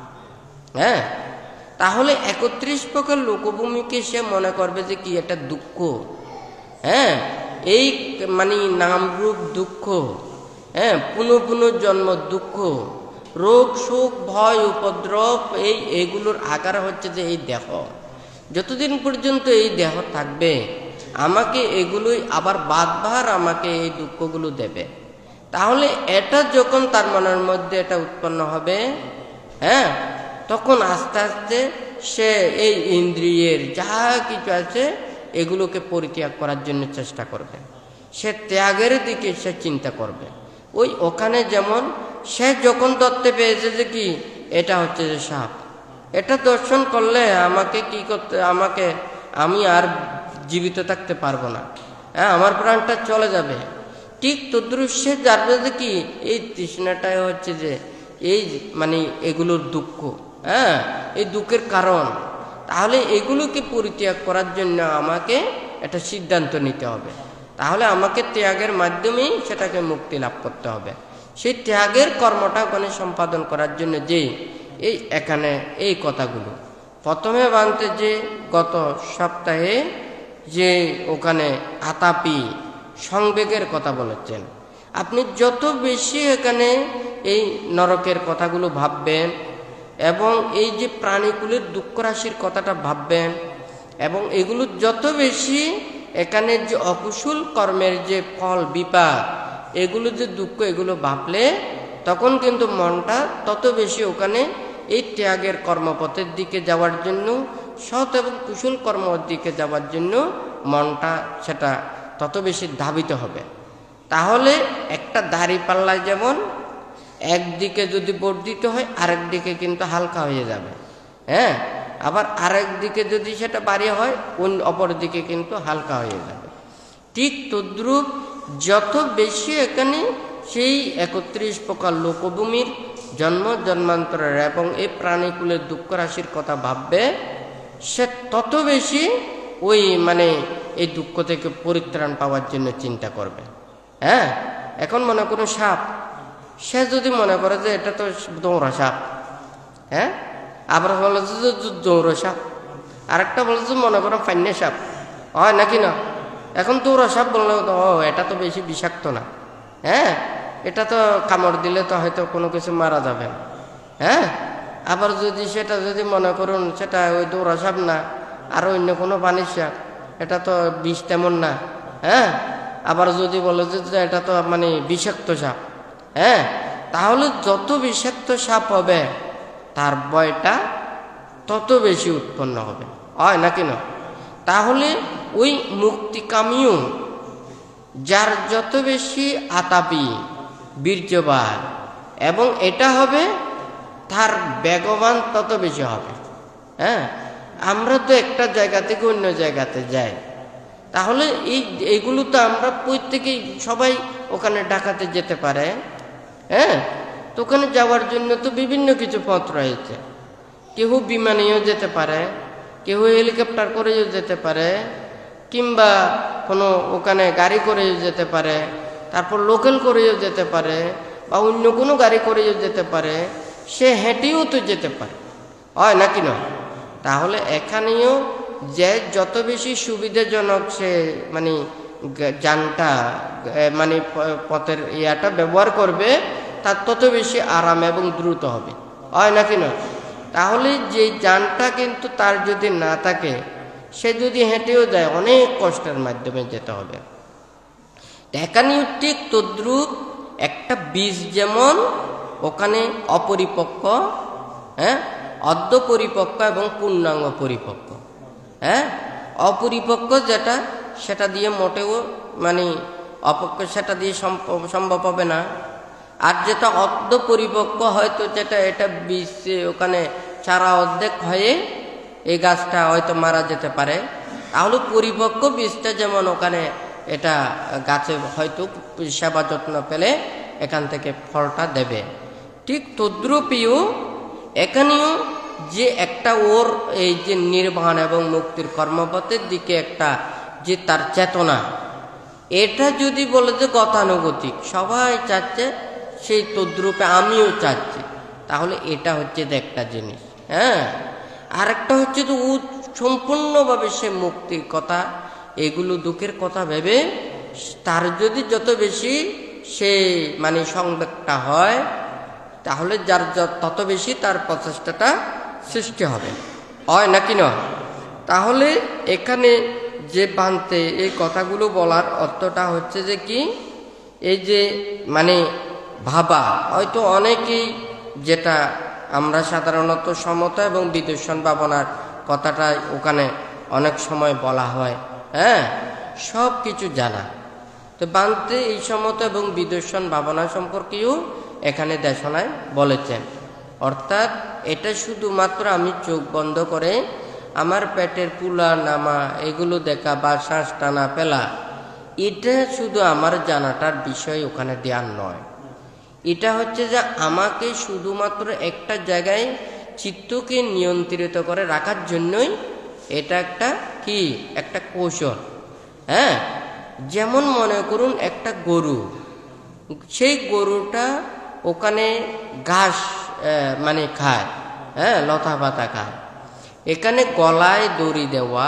হ্যাঁ, তাহলে একত্রিশ প্রকার লোকভূমিকে সে মনে করবে যে কি একটা দুঃখ। হ্যাঁ, এই মানে নামরূপ দুঃখ, হ্যাঁ, পুনঃ পুনঃ জন্ম দুঃখ, রোগ শোক ভয় উপদ্রব, এই এগুলোর আকার হচ্ছে যে এই দেহ। যতদিন পর্যন্ত এই দেহ থাকবে আমাকে এগুলোই আবার বারবার আমাকে এই দুঃখগুলো দেবে। তাহলে এটা যখন তার মনের মধ্যে এটা উৎপন্ন হবে, হ্যাঁ, তখন আস্তে আস্তে সে এই ইন্দ্রিয়ের যা কিছু আছে এগুলোকে পরিত্যাগ করার জন্য চেষ্টা করবে। সে ত্যাগের দিকে সে চিন্তা করবে। ওই ওখানে যেমন সে যখন ধরতে পেয়েছে যে কি এটা হচ্ছে যে সাপ, এটা দর্শন করলে আমাকে কি করতে, আমাকে আমি আর জীবিত থাকতে পারবো না, হ্যাঁ, আমার প্রাণটা চলে যাবে। ঠিক তদ্রুপ সে জানবে যে কি এই তৃষ্ণাটাই হচ্ছে যে এই মানে এগুলোর দুঃখ, হ্যাঁ, এই দুঃখের কারণ। তাহলে এগুলোকে পরিত্যাগ করার জন্য আমাকে একটা সিদ্ধান্ত নিতে হবে। তাহলে আমাকে ত্যাগের মাধ্যমেই সেটাকে মুক্তি লাভ করতে হবে। সেই ত্যাগের কর্মটা ওখানে সম্পাদন করার জন্য যে এই এখানে এই কথাগুলো প্রথমে বানতে যে গত সপ্তাহে যে ওখানে আতাপি সংবেগের কথা বলেছেন, আপনি যত বেশি এখানে এই নরকের কথাগুলো ভাববেন এবং এই যে প্রাণীকুলের দুঃখ রাশির কথাটা ভাববেন এবং এগুলো যত বেশি এখানে যে অকুশল কর্মের যে ফল বিপাক এগুলো যে দুঃখ এগুলো ভাবলে তখন কিন্তু মনটা তত বেশি ওখানে এই ত্যাগের কর্মপথের দিকে যাওয়ার জন্য, সৎ এবং কুশল কর্মের দিকে যাওয়ার জন্য মনটা সেটা তত বেশি ধাবিত হবে। তাহলে একটা দাঁড়িপাল্লায় যেমন একদিকে যদি বর্ধিত হয় আরেক দিকে কিন্তু হালকা হয়ে যাবে, হ্যাঁ, আবার আরেক দিকে যদি সেটা বাড়ি হয় অন্য অপর দিকে কিন্তু হালকা হয়ে যাবে। ঠিক তদ্রূপ যত বেশি এখানে সেই একত্রিশ প্রকার লোকভূমির জন্ম জন্মান্তরের এবং এই প্রাণীকুলের দুঃখ রাশির কথা ভাববে, সে তত বেশি ওই মানে এই দুঃখ থেকে পরিত্রাণ পাওয়ার জন্য চিন্তা করবে। হ্যাঁ, এখন মনে করো সাপ, সে যদি মনে করে যে এটা তো দৌড়া সাপ, হ্যাঁ, আবার বলে যে দৌড়া সাপ, আরেকটা বলে যে মনে করো ফাইনে সাপ, হয় নাকি না? এখন দৌড়া সাপ বললে ও এটা তো বেশি বিষাক্ত না, হ্যাঁ, এটা তো কামড় দিলে তো হয়তো কোনো কিছু মারা যাবে না। হ্যাঁ, আবার যদি সেটা যদি মনে করুন সেটা ওই দৌড়া সাপ না, আর অন্য কোনো পানির সাপ, এটা তো বিষ তেমন না। হ্যাঁ, আবার যদি বলে যে এটা তো মানে বিষাক্ত সাপ, হ্যাঁ, তাহলে যত বিষাক্ত সাপ হবে তার ভয়টা তত বেশি উৎপন্ন হবে, হয় নাকি না? তাহলে ওই মুক্তিকামীও যার যত বেশি আতাপি বীর্যবান এবং এটা হবে তার বেগবান তত বেশি হবে। হ্যাঁ, আমরা তো একটা জায়গা থেকে অন্য জায়গাতে যাই, তাহলে এই এইগুলো তো আমরা প্রত্যেকেই সবাই ওখানে ডাকাতে যেতে পারে। হ্যাঁ, তো ওখানে যাওয়ার জন্য তো বিভিন্ন কিছু পথ রয়েছে, কেউ বিমানেও যেতে পারে, কেউ হেলিকপ্টার করেও যেতে পারে, কিংবা কোনো ওখানে গাড়ি করেও যেতে পারে, তারপর লোকাল করেও যেতে পারে, বা অন্য কোনো গাড়ি করেও যেতে পারে, সে হেঁটেও তো যেতে পারে, হয় নাকি নয়? তাহলে এখানেও যে যত বেশি সুবিধাজনক সে মানে যানটা মানে পথের ইয়াটা ব্যবহার করবে তার তত বেশি আরাম এবং দ্রুত হবে, হয় নাকি নয়? তাহলে যে যানটা কিন্তু তার যদি না থাকে, সে যদি হেঁটেও যায় অনেক কষ্টের মাধ্যমে যেতে হবে। এখানেও ঠিক তদ্রূপ একটা বীজ যেমন ওখানে অপরিপক্ক, হ্যাঁ, অর্ধ পরিপক্ক এবং পূর্ণাঙ্গ পরিপক্ক। হ্যাঁ, অপরিপক্ক যেটা সেটা দিয়ে মোটেও মানে অপক্ষ সেটা দিয়ে সম্ভব হবে না। আর যেটা অর্ধ পরিপক্ক হয়তো যেটা এটা বীজ ওখানে চারা অর্ধেক হয়ে এই গাছটা হয়তো মারা যেতে পারে, তাহলে পরিপক্ক বীজটা যেমন ওখানে এটা গাছে হয়তো সেবা যত্ন পেলে এখান থেকে ফলটা দেবে, ঠিক তদ্রূপীও এখানেও যে একটা ওর এই যে নির্বাণ এবং মুক্তির কর্মপথের দিকে একটা যে তার চেতনা, এটা যদি বলে যে গতানুগতিক সবাই চাচ্ছে, সেই তদ্রূপে আমিও চাচ্ছি, তাহলে এটা হচ্ছে যে একটা জিনিস। হ্যাঁ, আরেকটা হচ্ছে তো ও সম্পূর্ণভাবে সে মুক্তির কথা, এগুলো দুঃখের কথা ভেবে তার যদি যত বেশি সে মানে সংবেগটা হয়, তাহলে যার তত বেশি তার প্রচেষ্টাটা সৃষ্টি হবে, হয় নাকি নয়? তাহলে এখানে যে বানতে এই কথাগুলো বলার অর্থটা হচ্ছে যে কি, এই যে মানে ভাবা, হয়তো অনেকেই যেটা আমরা সাধারণত সমতা এবং বিদর্শন ভাবনার কথাটা ওখানে অনেক সময় বলা হয়, হ্যাঁ, সব কিছু জানা, তো বানতে এই সমতা এবং বিদর্শন ভাবনা সম্পর্কেও এখানে দেশনায় বলেছেন। অর্থাৎ এটা শুধুমাত্র আমি চোখ বন্ধ করে আমার পেটের পুলা নামা এগুলো দেখা বা শ্বাস টানা ফেলা, এটা শুধু আমার জানাটার বিষয় ওখানে দেওয়ার নয়। এটা হচ্ছে যে আমাকে শুধুমাত্র একটা জায়গায় চিত্তকে নিয়ন্ত্রিত করে রাখার জন্যই এটা একটা কি একটা কৌশল। হ্যাঁ, যেমন মনে করুন একটা গরু, সেই গরুটা ওখানে ঘাস মানে খায়, হ্যাঁ, লতা পাতা খায়, এখানে গলায় দড়ি দেওয়া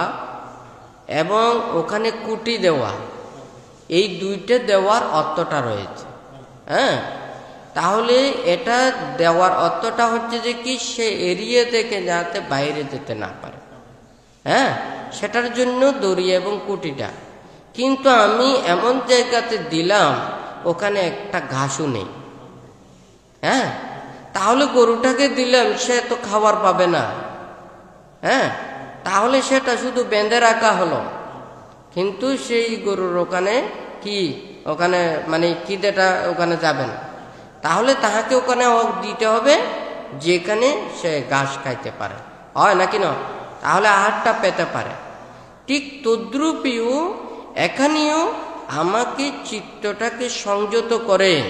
এবং ওখানে কুটি দেওয়া, এই দুইটা দেওয়ার অর্থটা রয়েছে। হ্যাঁ, তাহলে এটা দেওয়ার অর্থটা হচ্ছে যে কি সে এরিয়া থেকে যাতে বাইরে যেতে না পারে, হ্যাঁ, সেটার জন্য দড়ি এবং কুটিটা। কিন্তু আমি এমন জায়গাতে দিলাম ওখানে একটা ঘাসও নেই, হ্যাঁ, তাহলে গরুটাকে দিলাম সে তো খাবার পাবে না, হ্যাঁ, তাহলে সেটা শুধু বেঁধে রাখা হলো, কিন্তু সেই গরুর ওখানে কি ওখানে মানে খিদেটা ওখানে যাবে না, তাহলে তাহাকে ওখানে দিতে হবে যেখানে সে ঘাস খাইতে পারে, হয় নাকি না, তাহলে আহারটা পেতে পারে। ঠিক তদ্রূপীও এখানেও আমাকে চিত্তটাকে সংযত করে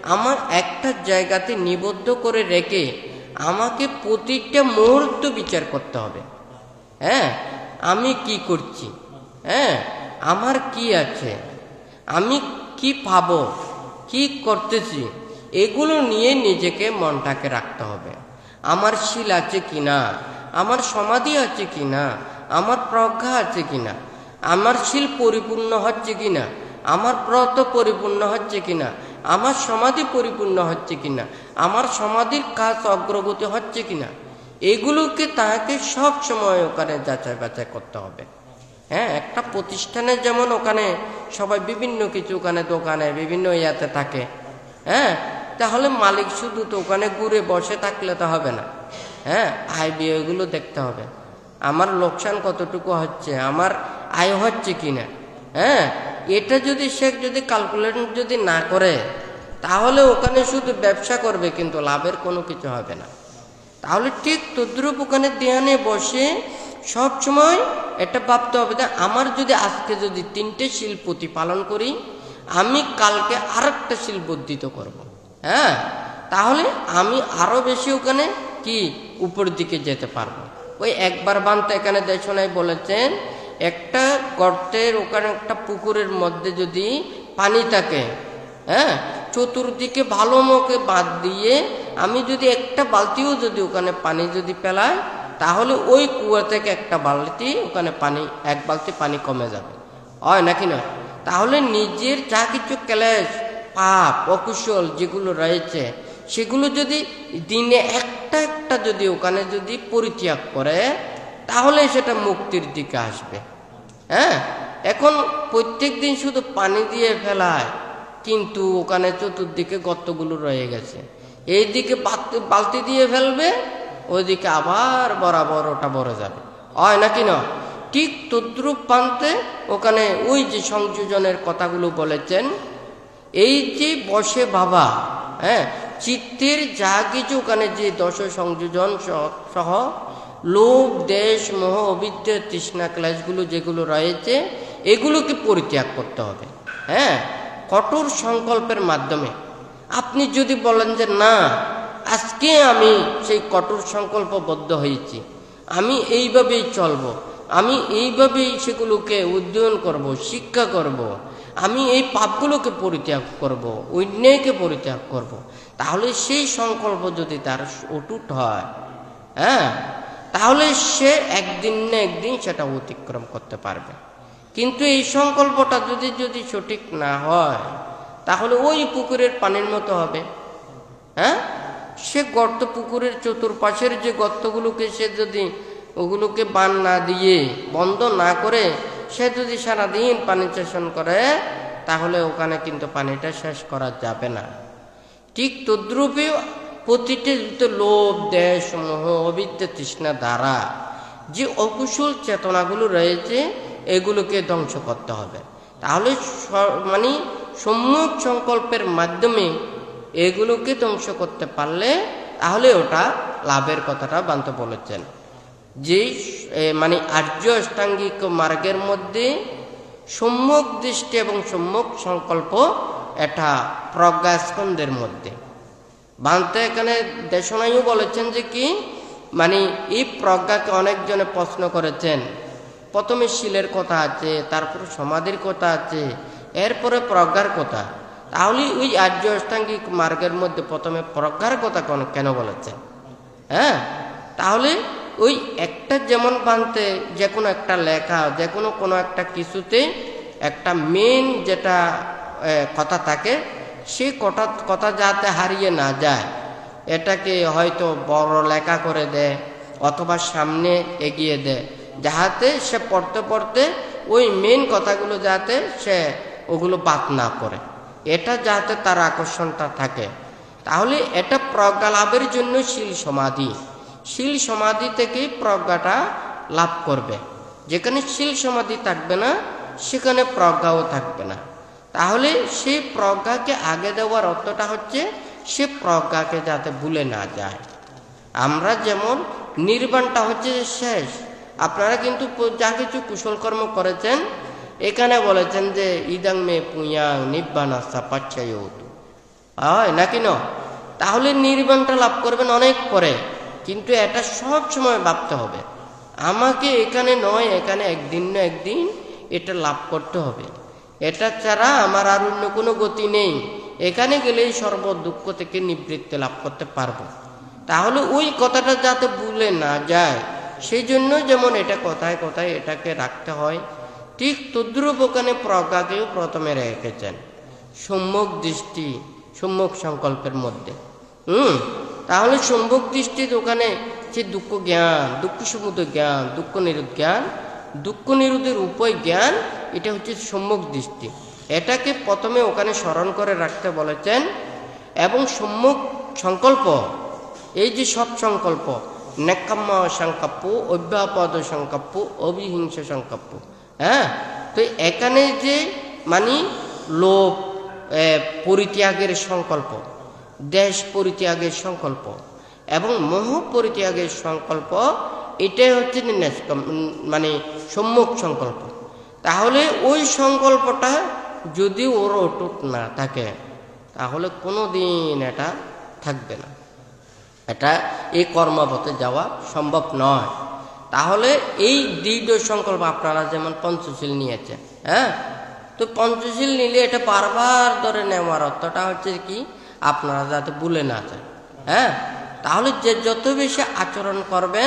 আমার একটা জায়গাতে নিবদ্ধ করে রেখে আমাকে প্রতিটা মুহূর্ত বিচার করতে হবে। হ্যাঁ, আমি কি করছি, হ্যাঁ আমার কি আছে, আমি কি পাবো, কি করতেছি, এগুলো নিয়ে নিজেকে মনটাকে রাখতে হবে। আমার শীল আছে কিনা, আমার সমাধি আছে কিনা, আমার প্রজ্ঞা আছে কিনা, আমার শীল পরিপূর্ণ হচ্ছে কিনা, আমার ব্রত পরিপূর্ণ হচ্ছে কিনা, আমার সমাধি পরিপূর্ণ হচ্ছে কিনা, আমার সমাধির কাজ অগ্রগতি হচ্ছে কিনা, এগুলোকে তাকে সব সময় ওখানে যাচাই বাছাই করতে হবে। হ্যাঁ, একটা প্রতিষ্ঠানে যেমন ওখানে সবাই বিভিন্ন কিছু ওখানে দোকানে বিভিন্ন ইয়াতে থাকে, হ্যাঁ তাহলে মালিক শুধু তো ওখানে ঘুরে বসে থাকলে তো হবে না। হ্যাঁ, আয় ব্যয়গুলো দেখতে হবে, আমার লোকসান কতটুকু হচ্ছে, আমার আয় হচ্ছে কিনা। হ্যাঁ, এটা যদি সে যদি ক্যালকুলেট যদি না করে তাহলে ওখানে শুধু ব্যবসা করবে কিন্তু লাভের কোনো কিছু হবে না। তাহলে ঠিক তদ্রুপ ওখানে ধ্যানে বসে সব সময় এটা ভাবতে হবে যে আমার যদি আজকে যদি তিনটে শিল প্রতিপালন করি, আমি কালকে আর একটা শিল বর্ধিত করব। হ্যাঁ, তাহলে আমি আরো বেশি ওখানে কি উপর দিকে যেতে পারবো। ওই একবার বানতে এখানে দেশনাই বলেছেন, একটা গর্তের ওখানে একটা পুকুরের মধ্যে যদি পানি থাকে, হ্যাঁ চতুর্দিকে ভালো মুখে বাঁধ দিয়ে আমি যদি একটা বালতিও যদি ওখানে পানি যদি পেলাই, তাহলে ওই কুয়া থেকে একটা বালতি ওখানে পানি, এক বালতি পানি কমে যাবে, হয় নাকি না? তাহলে নিজের যা কিছু ক্লেশ পাপ অকুশল যেগুলো রয়েছে সেগুলো যদি দিনে একটা একটা যদি ওখানে যদি পরিত্যাগ করে তাহলে সেটা মুক্তির দিকে আসবে। হ্যাঁ, এখন প্রত্যেক দিন শুধু পানি দিয়ে ফেলায় কিন্তু ওখানে চতুর্দিকে গর্তগুলো রয়ে গেছে, এইদিকে বালতি দিয়ে ফেলবে, ওইদিকে আবার বরাবর ওটা ভরে যাবে, হয় নাকি না? ঠিক তদ্রুপ পান্তে ওখানে ওই যে সংযোজনের কথাগুলো বলেছেন, এই যে বসে বাবা, হ্যাঁ চিত্তের যা কিছু ওখানে যে দশ সংযোজন সহ লোভ দেশ মোহ অবিদ্যা তৃষ্ণা ক্লেশগুলো যেগুলো রয়েছে এগুলোকে পরিত্যাগ করতে হবে। হ্যাঁ, কঠোর সংকল্পের মাধ্যমে আপনি যদি বলেন যে না আজকে আমি সেই কঠোর সংকল্পবদ্ধ হয়েছি, আমি এইভাবেই চলবো, আমি এইভাবেই সেগুলোকে উদ্যয়ন করব, শিক্ষা করব, আমি এই পাপগুলোকে পরিত্যাগ করব, অন্যায়কে পরিত্যাগ করব, তাহলে সেই সংকল্প যদি তার অটুট হয়, হ্যাঁ তাহলে সে একদিন না একদিন সেটা অতিক্রম করতে পারবে। কিন্তু এই সংকল্পটা যদি যদি সঠিক না হয় তাহলে ওই পুকুরের পানির মতো হবে। হ্যাঁ, সে গর্ত পুকুরের চতুর্পাশের যে গর্তগুলোকে সে যদি ওগুলোকে বান না দিয়ে বন্ধ না করে সে যদি সারাদিন পানি সেচন করে তাহলে ওখানে কিন্তু পানিটা শেষ করা যাবে না। ঠিক তদ্রূপে প্রতিটি লোভ দেশ মোহ অবিদ্যা তৃষ্ণা দ্বারা যে অকুশল চেতনাগুলো রয়েছে এগুলোকে ধ্বংস করতে হবে। তাহলে মানে সম্যক সংকল্পের মাধ্যমে এগুলোকে ধ্বংস করতে পারলে তাহলে ওটা লাভের কথাটা বানতে বলেছেন। যে মানে আর্য অষ্টাঙ্গিক মার্গের মধ্যে সম্যক দৃষ্টি এবং সম্যক সংকল্প এটা প্রজ্ঞা স্কন্ধের মধ্যে বানতে এখানে দেশনাইও বলেছেন যে কি মানে এই প্রজ্ঞাকে অনেকজনে প্রশ্ন করেছেন। প্রথমে শিলের কথা আছে, তারপর সমাধির কথা আছে, এরপরে প্রজ্ঞার কথা। তাহলে ওই আর্য অষ্টাঙ্গিক মার্গের মধ্যে প্রথমে প্রজ্ঞার কথা কেন বলেছেন? হ্যাঁ, তাহলে ওই একটা যেমন বানতে যে কোনো একটা লেখা যে কোনো কোনো একটা কিছুতে একটা মেন যেটা কথা থাকে সেই কথা কথা যাতে হারিয়ে না যায় এটাকে হয়তো বড় লেখা করে দেয় অথবা সামনে এগিয়ে দেয়, যাহাতে সে পড়তে পড়তে ওই মেন কথাগুলো যাতে সে ওগুলো বাদ না করে, এটা যাতে তার আকর্ষণটা থাকে। তাহলে এটা প্রজ্ঞা লাভের জন্য শীল সমাধি, শীল সমাধি থেকেই প্রজ্ঞাটা লাভ করবে। যেখানে শীল সমাধি থাকবে না সেখানে প্রজ্ঞাও থাকবে না। তাহলে সেই প্রজ্ঞাকে আগে দেওয়ার অর্থটা হচ্ছে সে প্রজ্ঞাকে যাতে ভুলে না যায়। আমরা যেমন নির্বাণটা হচ্ছে শেষ, আপনারা কিন্তু যা কিছু কুশল কর্ম করেছেন এখানে বলেছেন যে ইদাং মে পুয়াং নিব্বানা সাপাচ্ছায়তু, হয় নাকি ন? তাহলে নির্বাণটা লাভ করবেন অনেক পরে, কিন্তু এটা সব সময় ভাবতে হবে আমাকে এখানে নয়, এখানে একদিন না একদিন এটা লাভ করতে হবে। এটা ছাড়া আমার আর অন্য কোনো গতি নেই। এখানে গেলেই সর্ব দুঃখ থেকে নিবৃত্তি লাভ করতে পারবো। তাহলে ওই কথাটা যাতে ভুলে না যায়, সেই জন্য যেমন এটা কথায় কথায় এটাকে রাখতে হয়, ঠিক তদ্রুপ ওখানে প্রজ্ঞাকেও প্রথমে রেখেছেন সম্যক দৃষ্টি, সম্যক সংকল্পের মধ্যে। হুম তাহলে সম্যক দৃষ্টির ওখানে যে দুঃখ জ্ঞান, দুঃখ সমুদ্র জ্ঞান, দুঃখ নিরোধ জ্ঞান, দুঃখ নিরোধের উপায় জ্ঞান, এটা হচ্ছে সম্যক দৃষ্টি। এটাকে প্রথমে ওখানে স্মরণ করে রাখতে বলেছেন। এবং সম্যক সংকল্প, এই যে সব সংকল্প, নেকাম্ম সংকল্প, অব্যাপদ সংকল্প, অবিহিংস সংকল্প, হ্যাঁ তো এখানে যে মানে লোভ পরিত্যাগের সংকল্প, দেশ পরিত্যাগের সংকল্প এবং মোহ পরিত্যাগের সংকল্প, এটাই হচ্ছে মানে সম্যক সংকল্প। তাহলে ওই সংকল্পটা যদি ওর অটুট না থাকে তাহলে কোনো দিন এটা থাকবে না, এটা এই কর্মপথে যাওয়া সম্ভব নয়। তাহলে এই দৃঢ় সংকল্প, আপনারা যেমন পঞ্চশীল নিয়েছেন, হ্যাঁ তো পঞ্চশীল নিলে এটা বারবার ধরে নেওয়ার অর্থটা হচ্ছে কি, আপনারা যাতে ভুলে না যান। হ্যাঁ তাহলে যে যত বেশি আচরণ করবেন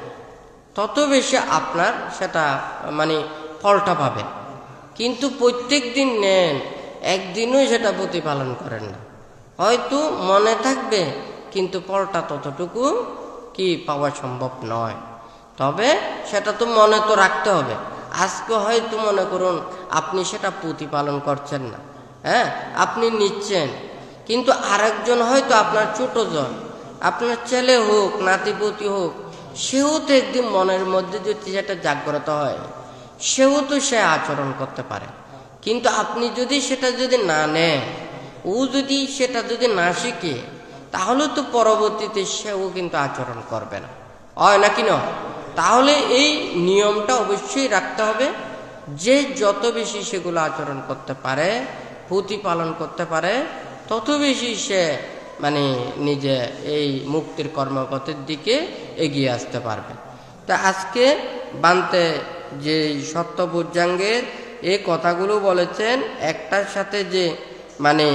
তত বেশি আপনার সেটা মানে ফলটা পাবেন। কিন্তু প্রত্যেক দিন নেন, একদিনও সেটা প্রতিপালন করেন না, হয়তো মনে থাকবে কিন্তু ফলটা ততটুকু কি পাওয়া সম্ভব নয়। তবে সেটা তো মনে তো রাখতে হবে। আজকে হয়তো মনে করুন আপনি সেটা প্রতিপালন করছেন না, হ্যাঁ আপনি নিচ্ছেন, কিন্তু আরেকজন হয়তো আপনার ছোটজন, আপনার ছেলে হোক নাতিপতি হোক, সেও তো একদিন মনের মধ্যে যদি সেটা জাগ্রত হয়, সেও তো সে আচরণ করতে পারে। কিন্তু আপনি যদি সেটা যদি না নেন, ও যদি সেটা যদি না শিখে, তাহলে তো পরবর্তীতে সেও কিন্তু আচরণ করবে না, হয় নাকি না? তাহলে এই নিয়মটা অবশ্যই রাখতে হবে যে যত বেশি সেগুলো আচরণ করতে পারে, প্রতিপালন করতে পারে, তত বেশি সে মানে নিজে এই মুক্তির কর্মপথের দিকে এগিয়ে আসতে পারবে। তা আজকে বান্তে যে সত্যবুজ্জাঙ্গের এই কথাগুলো বলেছেন, একটার সাথে যে মানে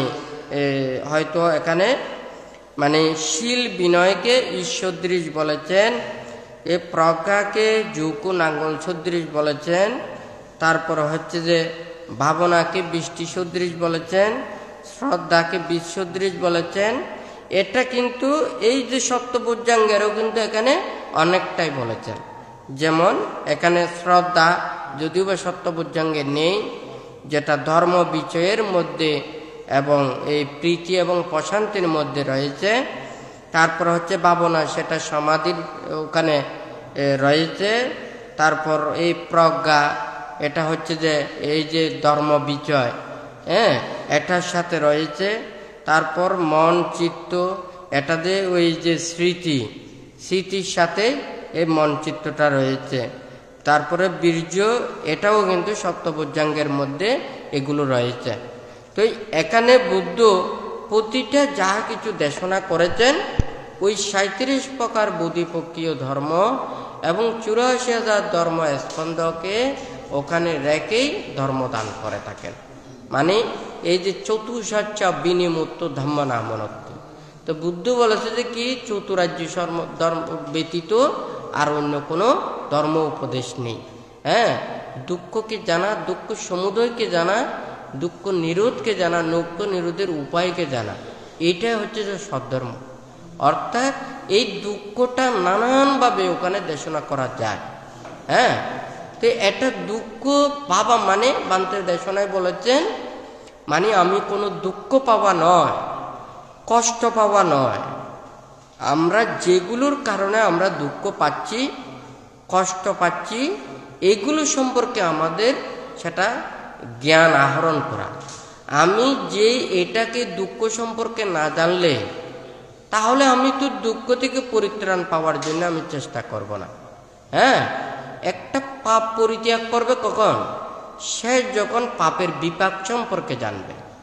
হয়তো এখানে মানে শীল বিনয়কে ঈশ্বরদৃশ বলেছেন, এ প্রজ্ঞাকে জুকু নাঙ্গল সদৃশ বলেছেন, তারপর হচ্ছে যে ভাবনাকে বৃষ্টি সদৃশ বলেছেন, শ্রদ্ধাকে বীজ সদৃশ বলেছেন। এটা কিন্তু এই যে সপ্তবুজ্জাঙ্গেরও কিন্তু এখানে অনেকটাই বলেছেন। যেমন এখানে শ্রদ্ধা যদিও বা সপ্তবুজ্জাঙ্গে নেই, যেটা ধর্ম বিচয়ের মধ্যে এবং এই প্রীতি এবং প্রশান্তির মধ্যে রয়েছে। তারপর হচ্ছে ভাবনা, সেটা সমাধির ওখানে রয়েছে। তারপর এই প্রজ্ঞা, এটা হচ্ছে যে এই যে ধর্ম বিচয়, হ্যাঁ এটার সাথে রয়েছে। তারপর মন চিত্ত, এটাতে ওই যে স্মৃতি, স্মৃতির সাথে এই মন চিত্তটা রয়েছে। তারপরে বীর্য, এটাও কিন্তু সপ্তবুজ্জাঙ্গের মধ্যে এগুলো রয়েছে। তো এখানে বুদ্ধ প্রতিটা যা কিছু দেশনা করেছেন, ওই সাঁত্রিশ প্রকার বোধিপক্ষীয় ধর্ম এবং চুরাশি হাজার ধর্ম স্পন্দকে ওখানে রেখেই ধর্মদান করে থাকেন। মানে এই যে চতুষাচ্চা বিনিমুক্ত ধর্ম নামনত্ব, তো বুদ্ধ বলেছে যে কি চতুরাজ্য ধর্ম ব্যতীত আর অন্য কোনো ধর্ম উপদেশ নেই। হ্যাঁ দুঃখকে জানা, দুঃখ সমুদয়কে জানা, দুঃখ নিরোধকে জানা, দুঃখ নিরোধের উপায়কে জানা, এইটাই হচ্ছে যে সদ্ধর্ম। অর্থাৎ এই দুঃখটা নানানভাবে ওখানে দেশনা করা যায়। হ্যাঁ তো এটা দুঃখ পাবা মানে বান্তের দেশনায় বলেছেন, মানে আমি কোনো দুঃখ পাওয়া নয়, কষ্ট পাওয়া নয়। আমরা যেগুলোর কারণে আমরা দুঃখ পাচ্ছি, কষ্ট পাচ্ছি, এগুলো সম্পর্কে আমাদের সেটা জ্ঞান আহরণ করা। আমি যে এটাকে দুঃখ সম্পর্কে না জানলে, তাহলে আমি তো দুঃখ থেকে পরিত্রাণ পাওয়ার জন্য আমি চেষ্টা করব না। হ্যাঁ একটা পাপ পরিত্যাগ করবে কখন? সে যখন পাপের বিপাক সম্পর্কে জানবে।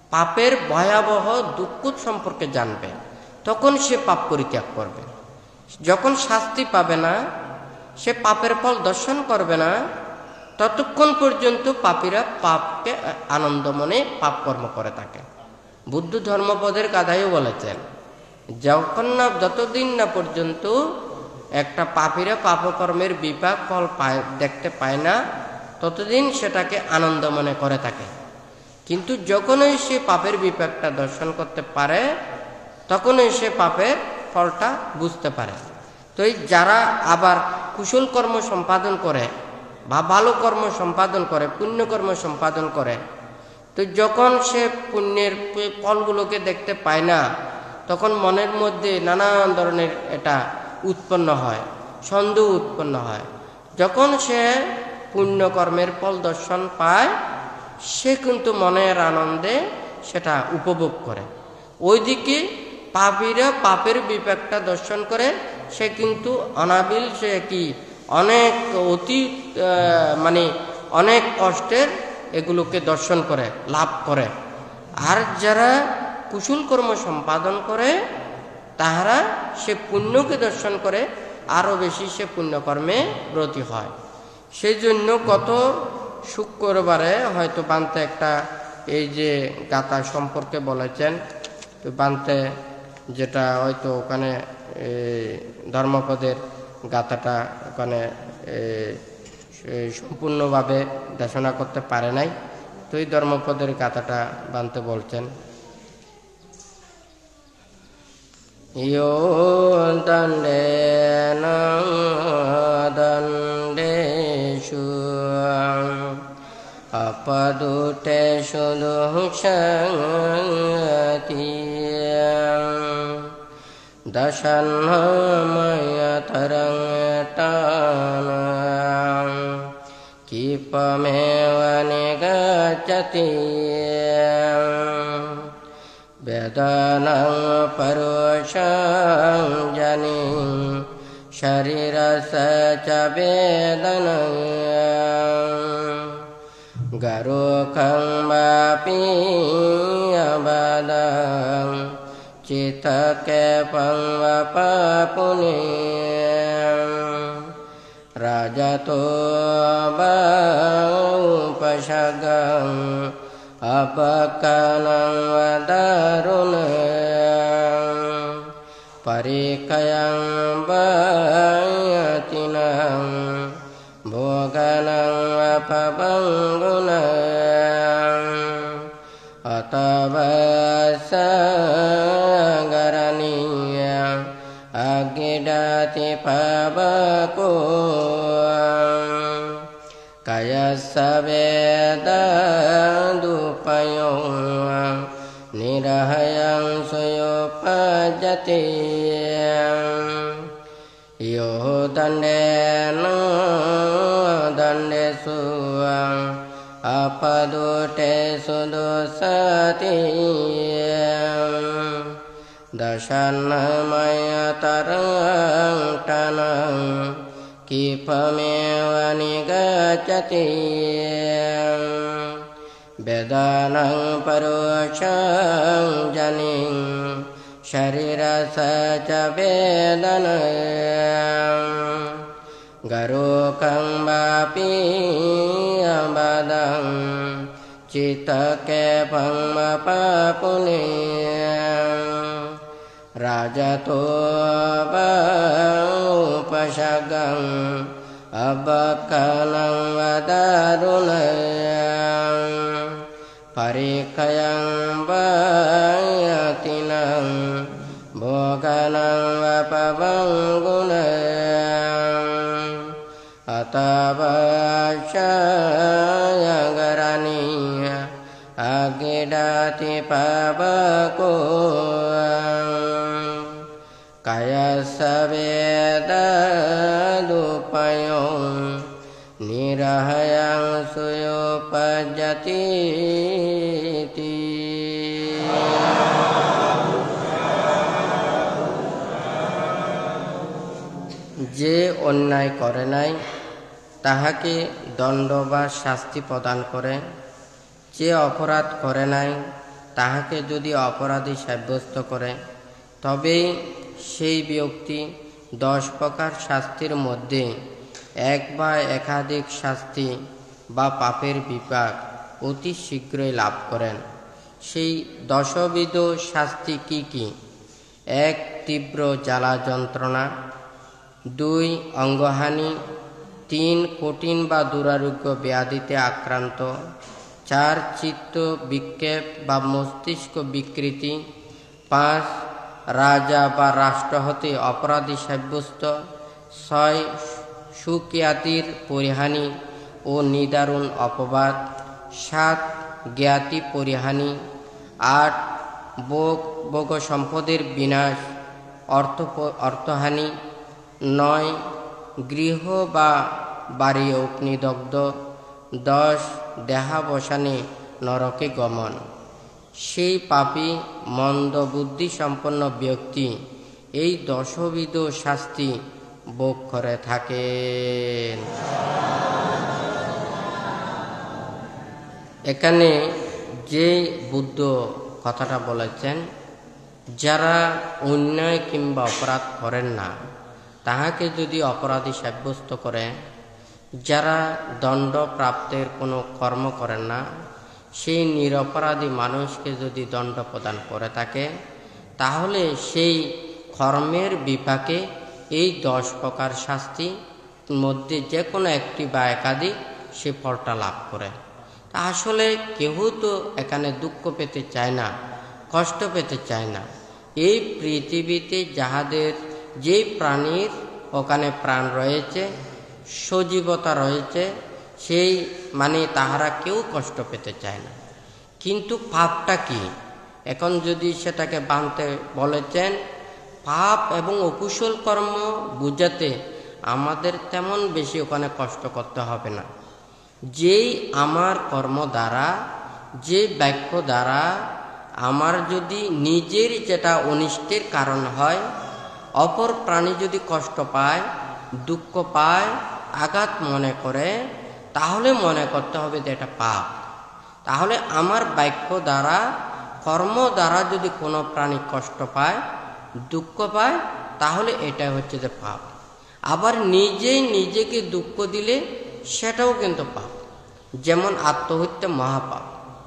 পাপের ভয়াবহ দুঃখ সম্পর্কে জানবে, তখন সে পাপ পরিত্যাগ করবে। যখন শাস্তি পাবে না, সে পাপের ফল দর্শন করবে না, ততক্ষণ পর্যন্ত পাপীরা পাপকে আনন্দ মনে পাপ কর্ম করে থাকে। বুদ্ধ ধর্মপদের গাধাইও বলেছেন, যখন না যতদিন না পর্যন্ত একটা পাপীরা পাপকর্মের বিপাক ফল পায় দেখতে পায় না, ততদিন সেটাকে আনন্দ মনে করে থাকে। কিন্তু যখনই সে পাপের বিপাকটা দর্শন করতে পারে, তখনই সে পাপের ফলটা বুঝতে পারে। তো এই যারা আবার কুশল কর্ম সম্পাদন করে বা ভালো কর্ম সম্পাদন করে, পুণ্যকর্ম সম্পাদন করে, তো যখন সে পুণ্যের ফলগুলোকে দেখতে পায় না, তখন মনের মধ্যে নানান ধরনের এটা উৎপন্ন হয়, সন্দেহ উৎপন্ন হয়। যখন সে পুণ্যকর্মের ফল দর্শন পায়, সে কিন্তু মনের আনন্দে সেটা উপভোগ করে। ওইদিকে পাপীরা পাপের বিপাকটা দর্শন করে, সে কিন্তু অনাবিল, সে কি অনেক অতি মানে অনেক কষ্টের এগুলোকে দর্শন করে, লাভ করে। আর যারা কুশল কর্ম সম্পাদন করে, তাহারা সে পুণ্যকে দর্শন করে, আরও বেশি সে পুণ্যকর্মে ব্রতী হয়। সেই জন্য গত শুক্রবারে হয়তো বান্তে একটা এই যে গাথা সম্পর্কে বলেছেন, তো বান্তে যেটা হয়তো ওখানে ধর্মপদের গাথাটা ওখানে সম্পূর্ণভাবে দেশনা করতে পারে নাই। তো এই ধর্মপদের গাথাটা বান্তে বলছেন, ইয়ো দণ্ডেন দণ্ডেষু আপদুটেষু দুঃসতি দশন্নময়তরং টান কিপমেব নিগচ্ছতি বেদনং পরোষং জনি শরীরস্য চ বেদনং গরোখং বাপি অবদং চিত্তকেপং বপুনি রাজতো বৌপশগং अपकनं वदारुणं परिकयं वयतिनं भोगनं अपभङ्गुनं अतवसगरणीयं अगिडति पवको कयस्वेदुपयो निरहयं सुयोपजति यो दण्डेन दण्डेषु अपदुटेषु दुःसति दशन्नमयतरं टनं किपमेव निगच्छति वेदनं परोषं जनिं शरीरस्य च वेदनं गरोकं वापि अवदं चित्तकेपं वपुनि राजतो बौपशगं अबकनं वदारुणं परिकयं वयतिनं भोगनं वपभङ्गुनं अतवशयगरणीय अगिडति पवको कयस्वेदुपयो निरहयं सुयोपजति যে অন্যায় করে নাই তাহাকে দণ্ড বা শাস্তি প্রদান করে, যে অপরাধ করে নাই তাহাকে যদি অপরাধী সাব্যস্ত করে, তবে সেই ব্যক্তি দশ প্রকার শাস্তির মধ্যে এক বা একাধিক শাস্তি বা পাপের বিপাক অতি শীঘ্রই লাভ করেন। সেই দশবিধ শাস্তি কি কি? এক, তীব্র জ্বালা যন্ত্রণা। দুই, অঙ্গহানি। তিন, কঠিন বা দুরারোগ্য ব্যাধিতে আক্রান্ত। চার, চিত্ত বিক্ষেপ বা মস্তিষ্ক বিকৃতি। পাঁচ, রাজা বা রাষ্ট্র হতে অপরাধী সাব্যস্ত। ছয়, সুখ্যাতির পরিহানি ও নিদারুণ অপবাদ। সাত, জ্ঞাতি পরিহানি। আট, ভোগ ভোগ সম্পদের বিনাশ, অর্থ অর্থহানি। নয়, গৃহ বা বাড়ি অগ্নিদগ্ধ। দশ, দেহাবসানে নরকে গমন। সেই পাপী মন্দ বুদ্ধি সম্পন্ন ব্যক্তি এই দশবিধ শাস্তি ভোগ করে থাকেন। এখানে যে বুদ্ধ কথাটা বলেছেন, যারা অন্যায় কিংবা অপরাধ করেন না তাহাকে যদি অপরাধী সাব্যস্ত করে, যারা দণ্ড প্রাপ্তের কোনো কর্ম করেন না সেই নিরপরাধী মানুষকে যদি দণ্ড প্রদান করে থাকে, তাহলে সেই কর্মের বিপাকে এই দশ প্রকার শাস্তির মধ্যে যে কোনো একটি বা একাধিক সে ফলটা লাভ করে। তা আসলে কেউ তো এখানে দুঃখ পেতে চায় না, কষ্ট পেতে চায় না। এই পৃথিবীতে যাহাদের যে প্রাণীর ওখানে প্রাণ রয়েছে, সজীবতা রয়েছে, সেই মানে তাহারা কেউ কষ্ট পেতে চায় না। কিন্তু পাপটা কি? এখন যদি সেটাকে বানতে বলেছেন, পাপ এবং অকুশল কর্ম বুঝাতে আমাদের তেমন বেশি ওখানে কষ্ট করতে হবে না। যেই আমার কর্ম দ্বারা, যে বাক্য দ্বারা আমার যদি নিজের যেটা অনিষ্টের কারণ হয়, অপর প্রাণী যদি কষ্ট পায়, দুঃখ পায়, আঘাত মনে করে, তাহলে মনে করতে হবে যে এটা পাপ। তাহলে আমার বাক্য দ্বারা, কর্ম দ্বারা যদি কোনো প্রাণী কষ্ট পায়, দুঃখ পায়, তাহলে এটা হচ্ছে যে পাপ। আবার নিজেই নিজেকে দুঃখ দিলে সেটাও কিন্তু পাপ। যেমন আত্মহত্যা মহাপাপ,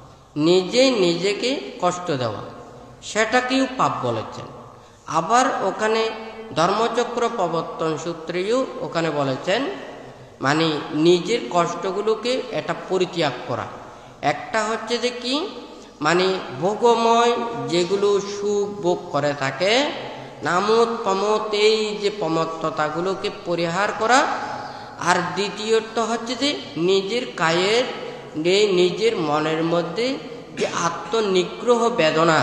নিজেই নিজেকে কষ্ট দেওয়া, সেটাকেও পাপ বলেছেন। আবার ওখানে ধর্মচক্র প্রবর্তন সূত্রেও ওখানে বলেছেন, মানে নিজের কষ্টগুলোকে এটা পরিত্যাগ করা। একটা হচ্ছে যে কি, মানে ভোগময় যেগুলো সুখ ভোগ করে থাকে, নামত প্রমত, এই যে প্রমত্ততাগুলোকে পরিহার করা। আর দ্বিতীয়ত হচ্ছে যে নিজের কায়ের, নিজের মনের মধ্যে যে আত্মনিগ্রহ বেদনা,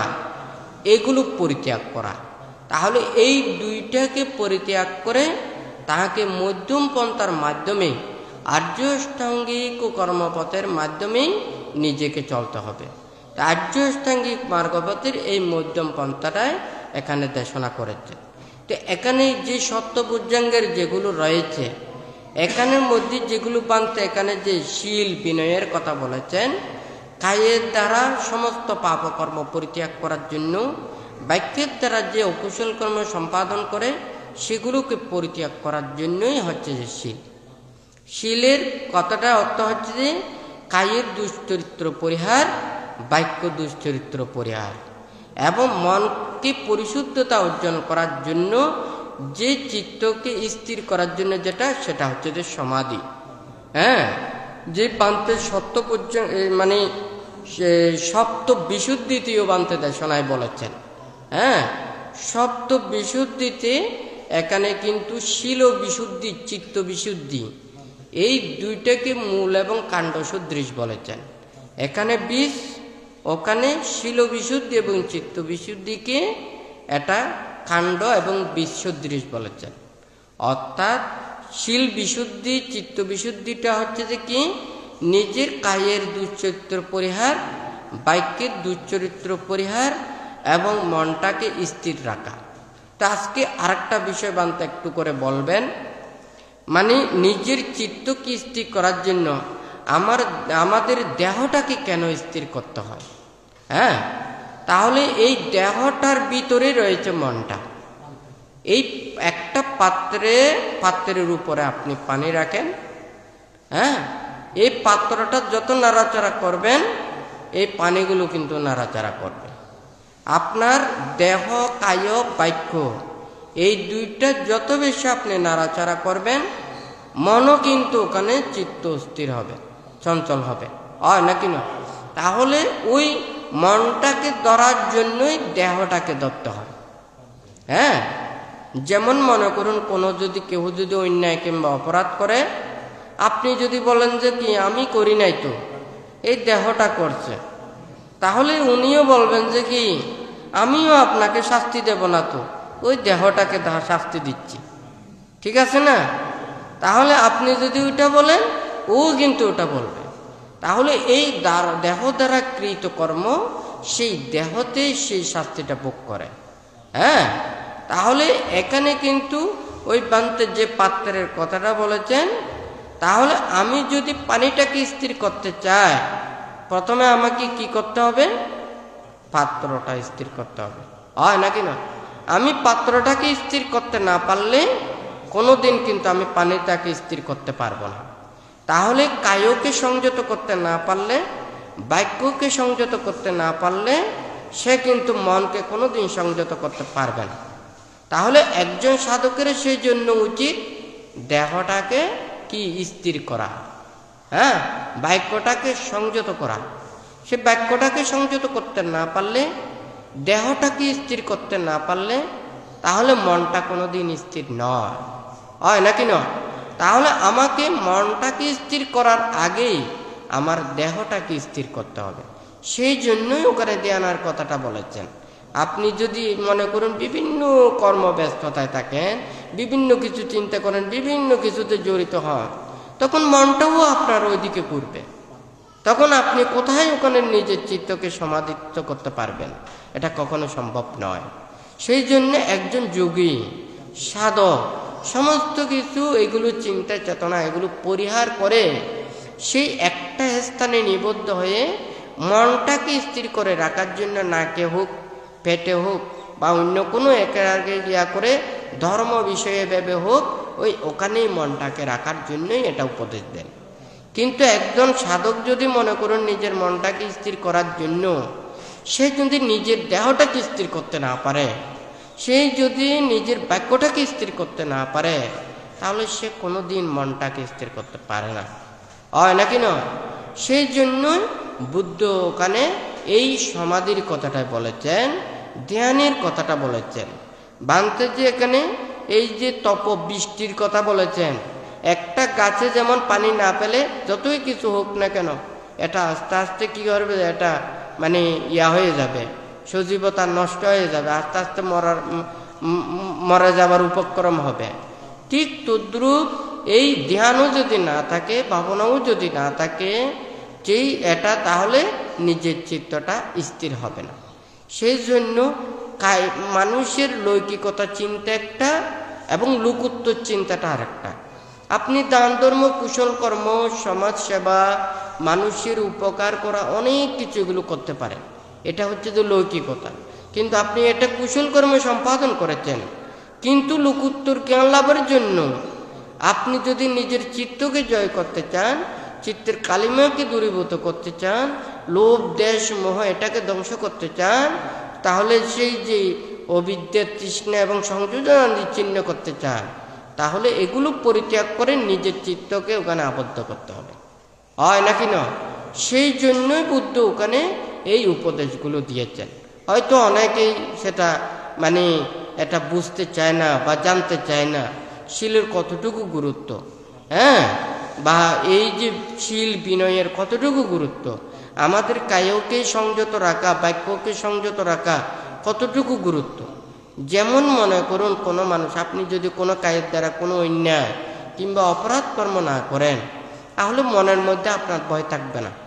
এগুলো পরিত্যাগ করা। তাহলে এই দুইটাকে পরিত্যাগ করে তাহাকে মধ্যম পন্থার মাধ্যমে, আর্যাষ্টাঙ্গিক কর্মপথের মাধ্যমেই নিজেকে চলতে হবে। আর্যাষ্টাঙ্গিক মার্গপথের এই মধ্যম পন্থাটাই এখানে দেশনা করেছে। তো এখানে যে সত্যবুজ্জাঙ্গের যেগুলো রয়েছে, এখানের মধ্যে যেগুলো বানতে এখানে যে শীল বিনয়ের কথা বলেছেন, কায়ের দ্বারা সমস্ত পাপকর্ম পরিত্যাগ করার জন্য, বাক্যের দ্বারা যে অকুশল কর্ম সম্পাদন করে সেগুলোকে পরিত্যাগ করার জন্যই হচ্ছে যে শীল। শীলের কথাটা অর্থ হচ্ছে যে কায়ের দুশ্চরিত্র পরিহার, বাক্য দুশ্চরিত্র পরিহার, এবং মনকে পরিশুদ্ধতা অর্জন করার জন্য, যে চিত্তকে স্থির করার জন্য যেটা, সেটা হচ্ছে যে সমাধি। হ্যাঁ, যে বান্তে সত্য পর্যন্ত মানে সপ্ত বিশুদ্ধিতেও বান্তে দেশনায় বলেছেন। হ্যাঁ, সপ্ত বিশুদ্ধিতে এখানে কিন্তু শীল বিশুদ্ধি, চিত্ত বিশুদ্ধি, এই দুইটাকে মূল এবং কাণ্ড সদৃশ বলেছেন। এখানে বিষ, ওখানে শীল বিশুদ্ধি এবং চিত্ত বিশুদ্ধিকে এটা কাণ্ড এবং বিষ সদৃশ বলেছেন। অর্থাৎ শীল বিশুদ্ধি, চিত্ত বিশুদ্ধিটা হচ্ছে যে কি, নিজের কায়ের দুশ্চরিত্র পরিহার, বাক্যের দুশ্চরিত্র পরিহার এবং মনটাকে স্থির রাখা। তা আজকে আরেকটা বিষয় বানতে একটু করে বলবেন, মানে নিজের চিত্তকে স্থির করার জন্য আমার আমাদের দেহটাকে কেন স্থির করতে হয়। হ্যাঁ, তাহলে এই দেহটার ভিতরে রয়েছে মনটা। এই একটা পাত্রে পাত্রের উপরে আপনি পানি রাখেন, হ্যাঁ, এই পাত্রটা যত নাড়াচাড়া করবেন এই পানিগুলো কিন্তু নাড়াচাড়া করবে। আপনার দেহ কায় বাক্য এই দুইটা যত বেশি আপনি নাড়াচাড়া করবেন মনও কিন্তু ওখানে চিত্ত স্থির হবে, চঞ্চল হবে, হয় নাকি না? তাহলে ওই মনটাকে ধরার জন্যই দেহটাকে ধরতে হয়। হ্যাঁ, যেমন মনে করুন কোনো যদি কেউ যদি অন্যায় কিংবা অপরাধ করে, আপনি যদি বলেন যে কি আমি করি নাই তো, এই দেহটা করছে, তাহলে উনিও বলবেন যে কি আমিও আপনাকে শাস্তি দেব না তো, ওই দেহটাকে শাস্তি দিচ্ছি, ঠিক আছে না? তাহলে আপনি যদি ওটা বলেন ও কিন্তু ওটা বলবে। তাহলে এই দেহ দ্বারা কৃত কর্ম সেই দেহতে সেই শাস্তিটা ভোগ করে। হ্যাঁ, তাহলে এখানে কিন্তু ওই বান্তে যে পাত্রের কথাটা বলেছেন, তাহলে আমি যদি পানিটাকে স্থির করতে চাই প্রথমে আমাকে কি করতে হবে? পাত্রটা স্থির করতে হবে, হয় নাকি না? আমি পাত্রটাকে স্থির করতে না পারলে কোনোদিন কিন্তু আমি পানিটাকে স্থির করতে পারবো না। তাহলে কায়কে সংযত করতে না পারলে, বাক্যকে সংযত করতে না পারলে সে কিন্তু মনকে কোনোদিন সংযত করতে পারবে না। তাহলে একজন সাধকের সেই জন্য উচিত দেহটাকে কি স্থির করা, হ্যাঁ, বাক্যটাকে সংযত করা। সে বাক্যটাকে সংযত করতে না পারলে, দেহটাকে স্থির করতে না পারলে, তাহলে মনটা কোনোদিন স্থির নয়, হয় নাকি নয়? তাহলে আমাকে মনটাকে স্থির করার আগেই আমার দেহটাকে স্থির করতে হবে। সেই জন্যই ওখানে ধ্যানের কথাটা বলেছেন। আপনি যদি মনে করুন বিভিন্ন কর্মব্যস্ততায় থাকেন, বিভিন্ন কিছু চিন্তা করেন, বিভিন্ন কিছুতে জড়িত হন, তখন মনটাও আপনার ওইদিকে ঘুরবে। তখন আপনি কোথায় ওখানে নিজের চিত্তকে সমাধিত করতে পারবেন? এটা কখনো সম্ভব নয়। সেই জন্য একজন যোগী সাধক সমস্ত কিছু এগুলো চিন্তা চেতনা এগুলো পরিহার করে সেই একটা স্থানে নিবদ্ধ হয়ে মনটাকে স্থির করে রাখার জন্য নাকে হোক, পেটে হোক বা অন্য কোনো একে আগে ইয়া করে ধর্ম বিষয়ে ভেবে হোক, ওই ওখানেই মনটাকে রাখার জন্যই এটা উপদেশ দেন। কিন্তু একজন সাধক যদি মনে করুন নিজের মনটাকে স্থির করার জন্য সে যদি নিজের দেহটাকে স্থির করতে না পারে, সে যদি নিজের বাক্যটাকে স্থির করতে না পারে, তাহলে সে কোনোদিন মনটাকে স্থির করতে পারে না, হয় নাকি নয়? সেই জন্যই বুদ্ধ ওখানে এই সমাধির কথাটা বলেছেন, ধ্যানের কথাটা বলেছেন। বানতে যে এখানে এই যে তপ বৃষ্টির কথা বলেছেন, একটা গাছে যেমন পানি না পেলে যতই কিছু হোক না কেন এটা আস্তে আস্তে কি করবে, এটা মানে ইয়া হয়ে যাবে, সজীবতা নষ্ট হয়ে যাবে, আস্তে আস্তে মরার মরে যাবার উপক্রম হবে। ঠিক তদ্রূপ এই ধ্যানও যদি না থাকে, ভাবনাও যদি না থাকে যেই এটা, তাহলে নিজের চিত্তটা স্থির হবে না। সেই জন্য মানুষের লৌকিকতা চিন্তা একটা এবং লোকোত্তর চিন্তাটা আর একটা। আপনি দান ধর্ম, কুশল কর্ম, সমাজ সেবা, মানুষের উপকার করা, অনেক কিছু এগুলো করতে পারেন, এটা হচ্ছে যে লৌকিকতা। কিন্তু আপনি এটা কুশল কর্ম সম্পাদন করেছেন, কিন্তু লোকোত্তর জ্ঞান লাভের জন্য আপনি যদি নিজের চিত্তকে জয় করতে চান, চিত্তের কালিমাকে দূরীভূত করতে চান, লোভ দেশ মোহ এটাকে ধ্বংস করতে চান, তাহলে সেই যে অবিদ্যার তৃষ্ণা এবং সংযোজন চিহ্ন করতে চান, তাহলে এগুলো পরিত্যাগ করে নিজের চিত্তকে ওখানে আবদ্ধ করতে হবে, হয় নাকি না? সেই জন্যই বুদ্ধ ওখানে এই উপদেশগুলো দিয়েছেন। হয়তো অনেকেই সেটা মানে এটা বুঝতে চায় না বা জানতে চায় না শীলের কতটুকু গুরুত্ব, হ্যাঁ, বা এই যে শীল বিনয়ের কতটুকু গুরুত্ব, আমাদের কায়কে সংযত রাখা, বাক্যকে সংযত রাখা কতটুকু গুরুত্ব। যেমন মনে করুন কোনো মানুষ, আপনি যদি কোনো কায়ের দ্বারা কোনো অন্যায় কিংবা অপরাধ কর্ম না করেন, তাহলে মনের মধ্যে আপনার ভয় থাকবে না।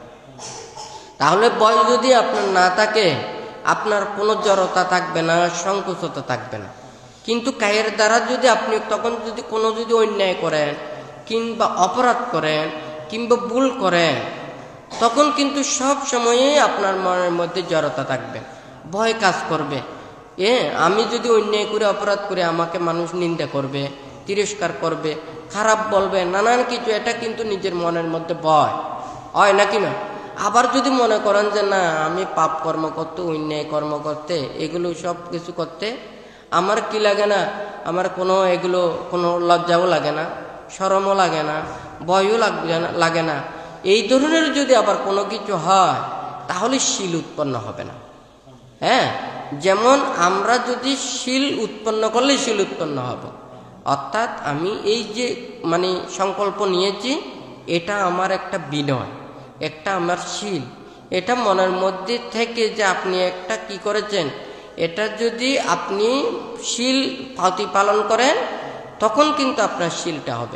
তাহলে ভয় যদি আপনার না থাকে, আপনার কোনো জড়তা থাকবে না, সংকুচতা থাকবে না। কিন্তু কায়ের দ্বারা যদি আপনি তখন যদি কোনো যদি অন্যায় করেন কিংবা অপরাধ করেন কিংবা ভুল করেন, তখন কিন্তু সব সময়ে আপনার মনের মধ্যে জড়তা থাকবে, ভয় কাজ করবে। এ আমি যদি অন্যায় করে অপরাধ করে আমাকে মানুষ নিন্দা করবে, তিরস্কার করবে, খারাপ বলবে, নানান কিছু, এটা কিন্তু নিজের মনের মধ্যে ভয় হয় নাকি না। আবার যদি মনে করেন যে না আমি পাপ কর্ম করতে, অন্যায় কর্ম করতে, এগুলো সব কিছু করতে আমার কি লাগে না, আমার কোনো এগুলো কোনো লজ্জাও লাগে না, শরমও লাগে না, ভয়ও লাগবে না লাগে না, এই ধরনের যদি আবার কোনো কিছু হয় তাহলে শীল উৎপন্ন হবে না। হ্যাঁ, যেমন আমরা যদি শীল উৎপন্ন করলে শীল উৎপন্ন হবে, অর্থাৎ আমি এই যে মানে সংকল্প নিয়েছি, এটা আমার একটা বিনয়, একটা আমার শীল, এটা মনের মধ্যে থেকে যে আপনি একটা কি করেছেন, এটা যদি আপনি শীল প্রতিপালন করেন তখন কিন্তু আপনার শীলটা হবে।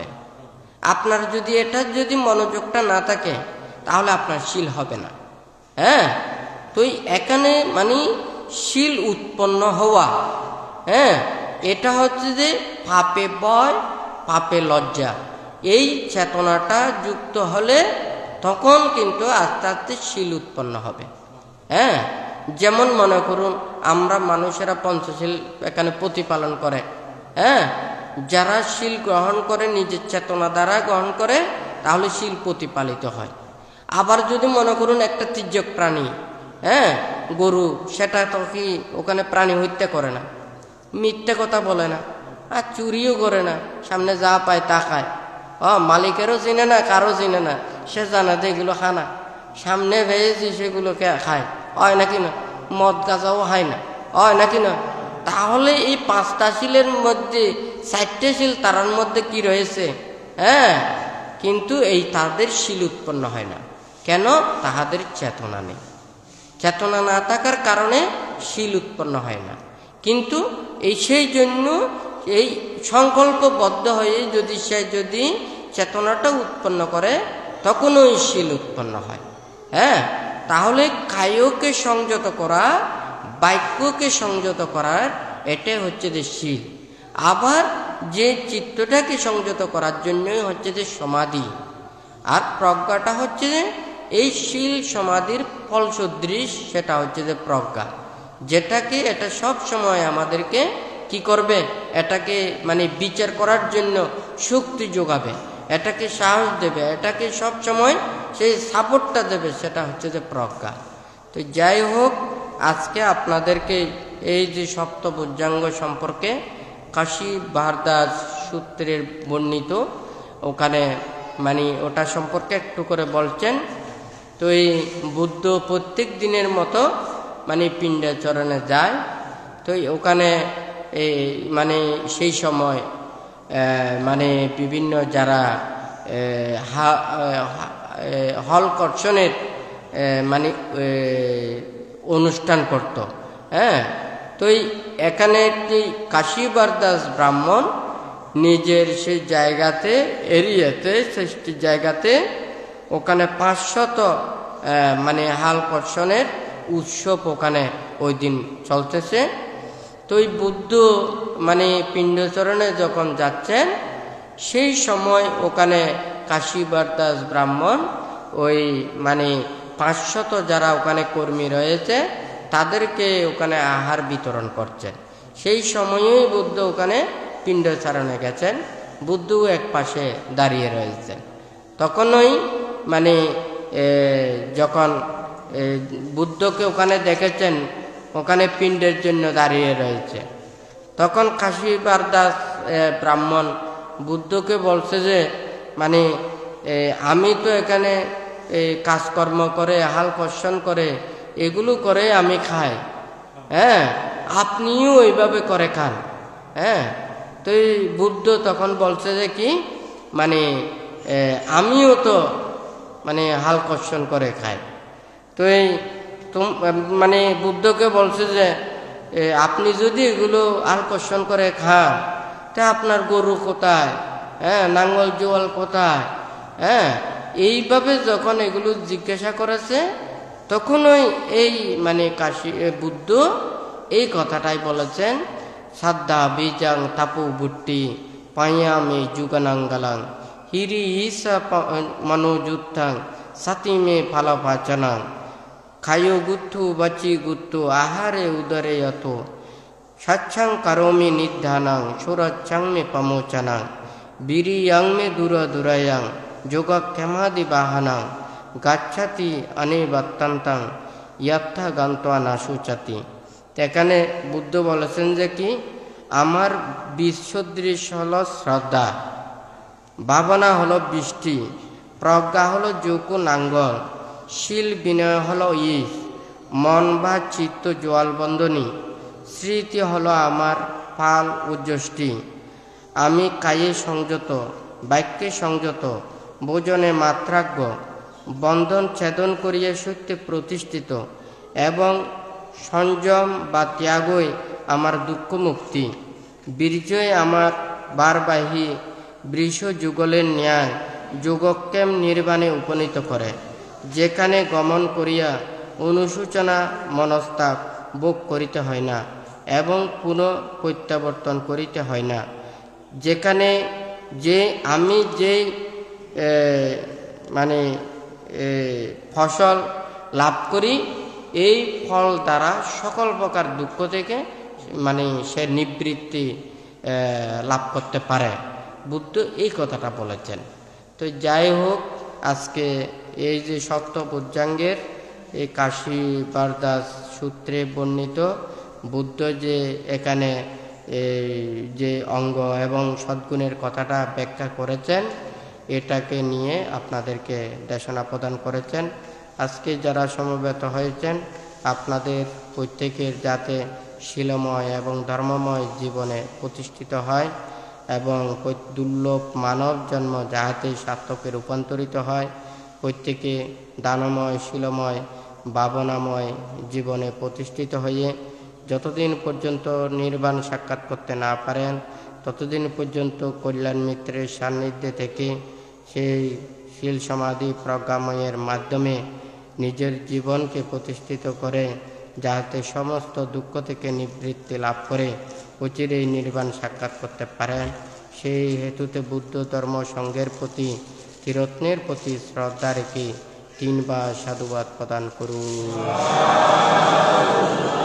আপনার যদি এটা যদি মনোযোগটা না থাকে তাহলে আপনার শীল হবে না। হ্যাঁ, তো এখানে মানে শীল উৎপন্ন হওয়া, হ্যাঁ, এটা হচ্ছে যে পাপে ভয়, পাপে লজ্জা, এই চেতনাটা যুক্ত হলে তখন কিন্তু আস্তে আস্তে শীল উৎপন্ন হবে। হ্যাঁ, যেমন মনে করুন আমরা মানুষেরা পঞ্চশীল এখানে প্রতিপালন করে, হ্যাঁ, যারা শীল গ্রহণ করে নিজের চেতনা দ্বারা গ্রহণ করে তাহলে শীল প্রতিপালিত হয়। আবার যদি মনে করুন একটা তির্যক প্রাণী, হ্যাঁ, গরু, সেটা তো কি ওখানে প্রাণী হত্যা করে না, মিথ্যে কথা বলে না, আর চুরিও করে না, সামনে যা পায় তা খায়, ও মালিকেরও চিনে না, কারো চিনে না, সে জানা যে এগুলো খানা, সামনে ভেয়েছি সেগুলোকে খায়, হয় নাকি না, মদ গাঁজাও খায় না, হয় নাকি না। তাহলে এই পাঁচটা শিলের মধ্যে চারটে শিল তারার মধ্যে কি রয়েছে, হ্যাঁ, কিন্তু এই তাদের শিল উৎপন্ন হয় না কেন, তাহাদের চেতনা নেই, চেতনা না থাকার কারণে শিল উৎপন্ন হয় না। কিন্তু এই সেই জন্য এই সংকল্পবদ্ধ হয়ে যদি সে যদি চেতনাটা উৎপন্ন করে তখন ওই শিল উৎপন্ন হয়। হ্যাঁ, তাহলে কায়কে সংযত করা, বাক্যকে সংযত করার, এটাই হচ্ছে যে শীল। আবার যে চিত্তটাকে সংযত করার জন্যই হচ্ছে যে সমাধি, আর প্রজ্ঞাটা হচ্ছে যে এই শীল সমাধির ফল সদৃশ, সেটা হচ্ছে যে প্রজ্ঞা, যেটাকে এটা সব সময় আমাদেরকে কি করবে, এটাকে মানে বিচার করার জন্য শক্তি যোগাবে, এটাকে সাহস দেবে, এটাকে সব সময় সেই সাপোর্টটা দেবে, সেটা হচ্ছে যে প্রজ্ঞা। তো যাই হোক, আজকে আপনাদেরকে এই যে সপ্তভুজাঙ্গ সম্পর্কে কাশী ভারদ্বাজ সূত্রের বর্ণিত, ওখানে মানে ওটা সম্পর্কে একটু করে বলছেন। তো এই বুদ্ধ প্রত্যেক দিনের মতো মানে পিণ্ডাচরণে যায়, তো ওখানে এই মানে সেই সময় মানে বিভিন্ন যারা হলকর্ষণের মানে অনুষ্ঠান করত, হ্যাঁ, তো এখানে কাশী ভারদ্বাজ ব্রাহ্মণ নিজের সেই জায়গাতে, এরিয়াতে, সেই জায়গাতে ওখানে পাঁচশত মানে হালকর্ষণের উৎসব ওখানে ওই দিন চলতেছে। তো ওই বুদ্ধ মানে পিণ্ডচরণে যখন যাচ্ছেন সেই সময় ওখানে কাশী ভারদ্বাজ ব্রাহ্মণ ওই মানে পাঁচশত যারা ওখানে কর্মী রয়েছে তাদেরকে ওখানে আহার বিতরণ করছেন। সেই সময়েই বুদ্ধ ওখানে পিণ্ডচারণে গেছেন, বুদ্ধও এক পাশে দাঁড়িয়ে রয়েছেন। তখনই মানে যখন বুদ্ধকে ওখানে দেখেছেন ওখানে পিণ্ডের জন্য দাঁড়িয়ে রয়েছে, তখন কাশী ভারদ্বাজ ব্রাহ্মণ বুদ্ধকে বলছে যে মানে আমি তো এখানে কাজকর্ম করে, হাল কর্ষণ করে, এগুলো করে আমি খাই, হ্যাঁ, আপনিও ওইভাবে করে খান। হ্যাঁ, তো বুদ্ধ তখন বলছে যে কি মানে আমিও তো মানে হাল কর্ষণ করে খাই। তো এই মানে বুদ্ধকে বলছে যে আপনি যদি এগুলো হাল কর্ষণ করে খান তা আপনার গরু কোথায়, হ্যাঁ, নাঙ্গল জোয়াল কোথায়, হ্যাঁ, এইভাবে যখন এগুলো জিজ্ঞাসা করেছে তখন ওই এই মানে কাশী বুদ্ধ এই কথাটাই বলেছেন, সাদ্দা বীজাং তাপু বুট্টি পায়ামে যুগানাঙ্গালাং হিরি হিসা মনোযুত্থাং সাতিমে ফালাপাচনাং খায়ো গুত্থু বাচি গুত্তু আহারে উদরে যত সচ্ছাং কারোমি নিধানাং সুরচ্ছাং মে পমোচনাং বিরিয়াং মে দূর দূরায়াং যোগক্ষেমাদি বাহানাং গাচ্ছাতি অনিবত্তান্তাং ইয়াত্থা গান্তোয়া নাশুচাতি। এখানে বুদ্ধ বলেছেন যে কি আমার বিশ্বদৃশ হলো শ্রদ্ধা, ভাবনা হলো বৃষ্টি, প্রজ্ঞা হলো যোগ নাঙ্গল, শীল বিনয় হলো ইস, মন বা চিত্ত জোয়ালবন্ধনী, স্মৃতি হলো আমার পাল ও যষ্টি। আমি কায়ে সংযত, বাক্যে সংযত, ভোজনে মাত্রাজ্ঞ, বন্ধন ছেদন করিয়া সত্যে প্রতিষ্ঠিত এবং সংযম বা ত্যাগই আমার দুঃখ মুক্তি। বীর্যই আমার বারবাহী বৃষ যুগলের ন্যায় যোগক্ষেম নির্বাণে উপনীত করে, যেখানে গমন করিয়া অনুশোচনা মনস্তাপ ভোগ করিতে হয় না এবং পুনঃ প্রত্যাবর্তন করিতে হয় না, যেখানে যে আমি যে মানে ফসল লাভ করি এই ফল দ্বারা সকল প্রকার দুঃখ থেকে মানে সে নিবৃত্তি লাভ করতে পারে। বুদ্ধ এই কথাটা বলেছেন। তো যাই হোক, আজকে এই যে সপ্ত পঞ্চাঙ্গের এই কাশী বারদাস সূত্রে বর্ণিত বুদ্ধ যে এখানে এই যে অঙ্গ এবং সদ্গুণের কথাটা ব্যাখ্যা করেছেন, এটাকে নিয়ে আপনাদেরকে দেশনা প্রদান করেছেন। আজকে যারা সমবেত হয়েছেন আপনাদের প্রত্যেকের যাতে শীলময় এবং ধর্মময় জীবনে প্রতিষ্ঠিত হয় এবং দুর্লভ মানব জন্ম যাহাতে সার্থকে রূপান্তরিত হয়, প্রত্যেকে দানময় শীলময় ভাবনাময় জীবনে প্রতিষ্ঠিত হয়ে যতদিন পর্যন্ত নির্বাণ সাক্ষাৎ করতে না পারেন ততদিন পর্যন্ত কল্যাণ মিত্রের সান্নিধ্যে থেকে সেই শীল সমাধি প্রজ্ঞাময়ের মাধ্যমে নিজের জীবনকে প্রতিষ্ঠিত করে যাতে সমস্ত দুঃখ থেকে নিবৃত্তি লাভ করে অচিরেই নির্বাণ সাক্ষাৎ করতে পারেন, সেই হেতুতে বুদ্ধ ধর্ম সংঘের প্রতি ত্রিরত্নের প্রতি শ্রদ্ধা রেখে তিনবার সাধুবাদ প্রদান করুন।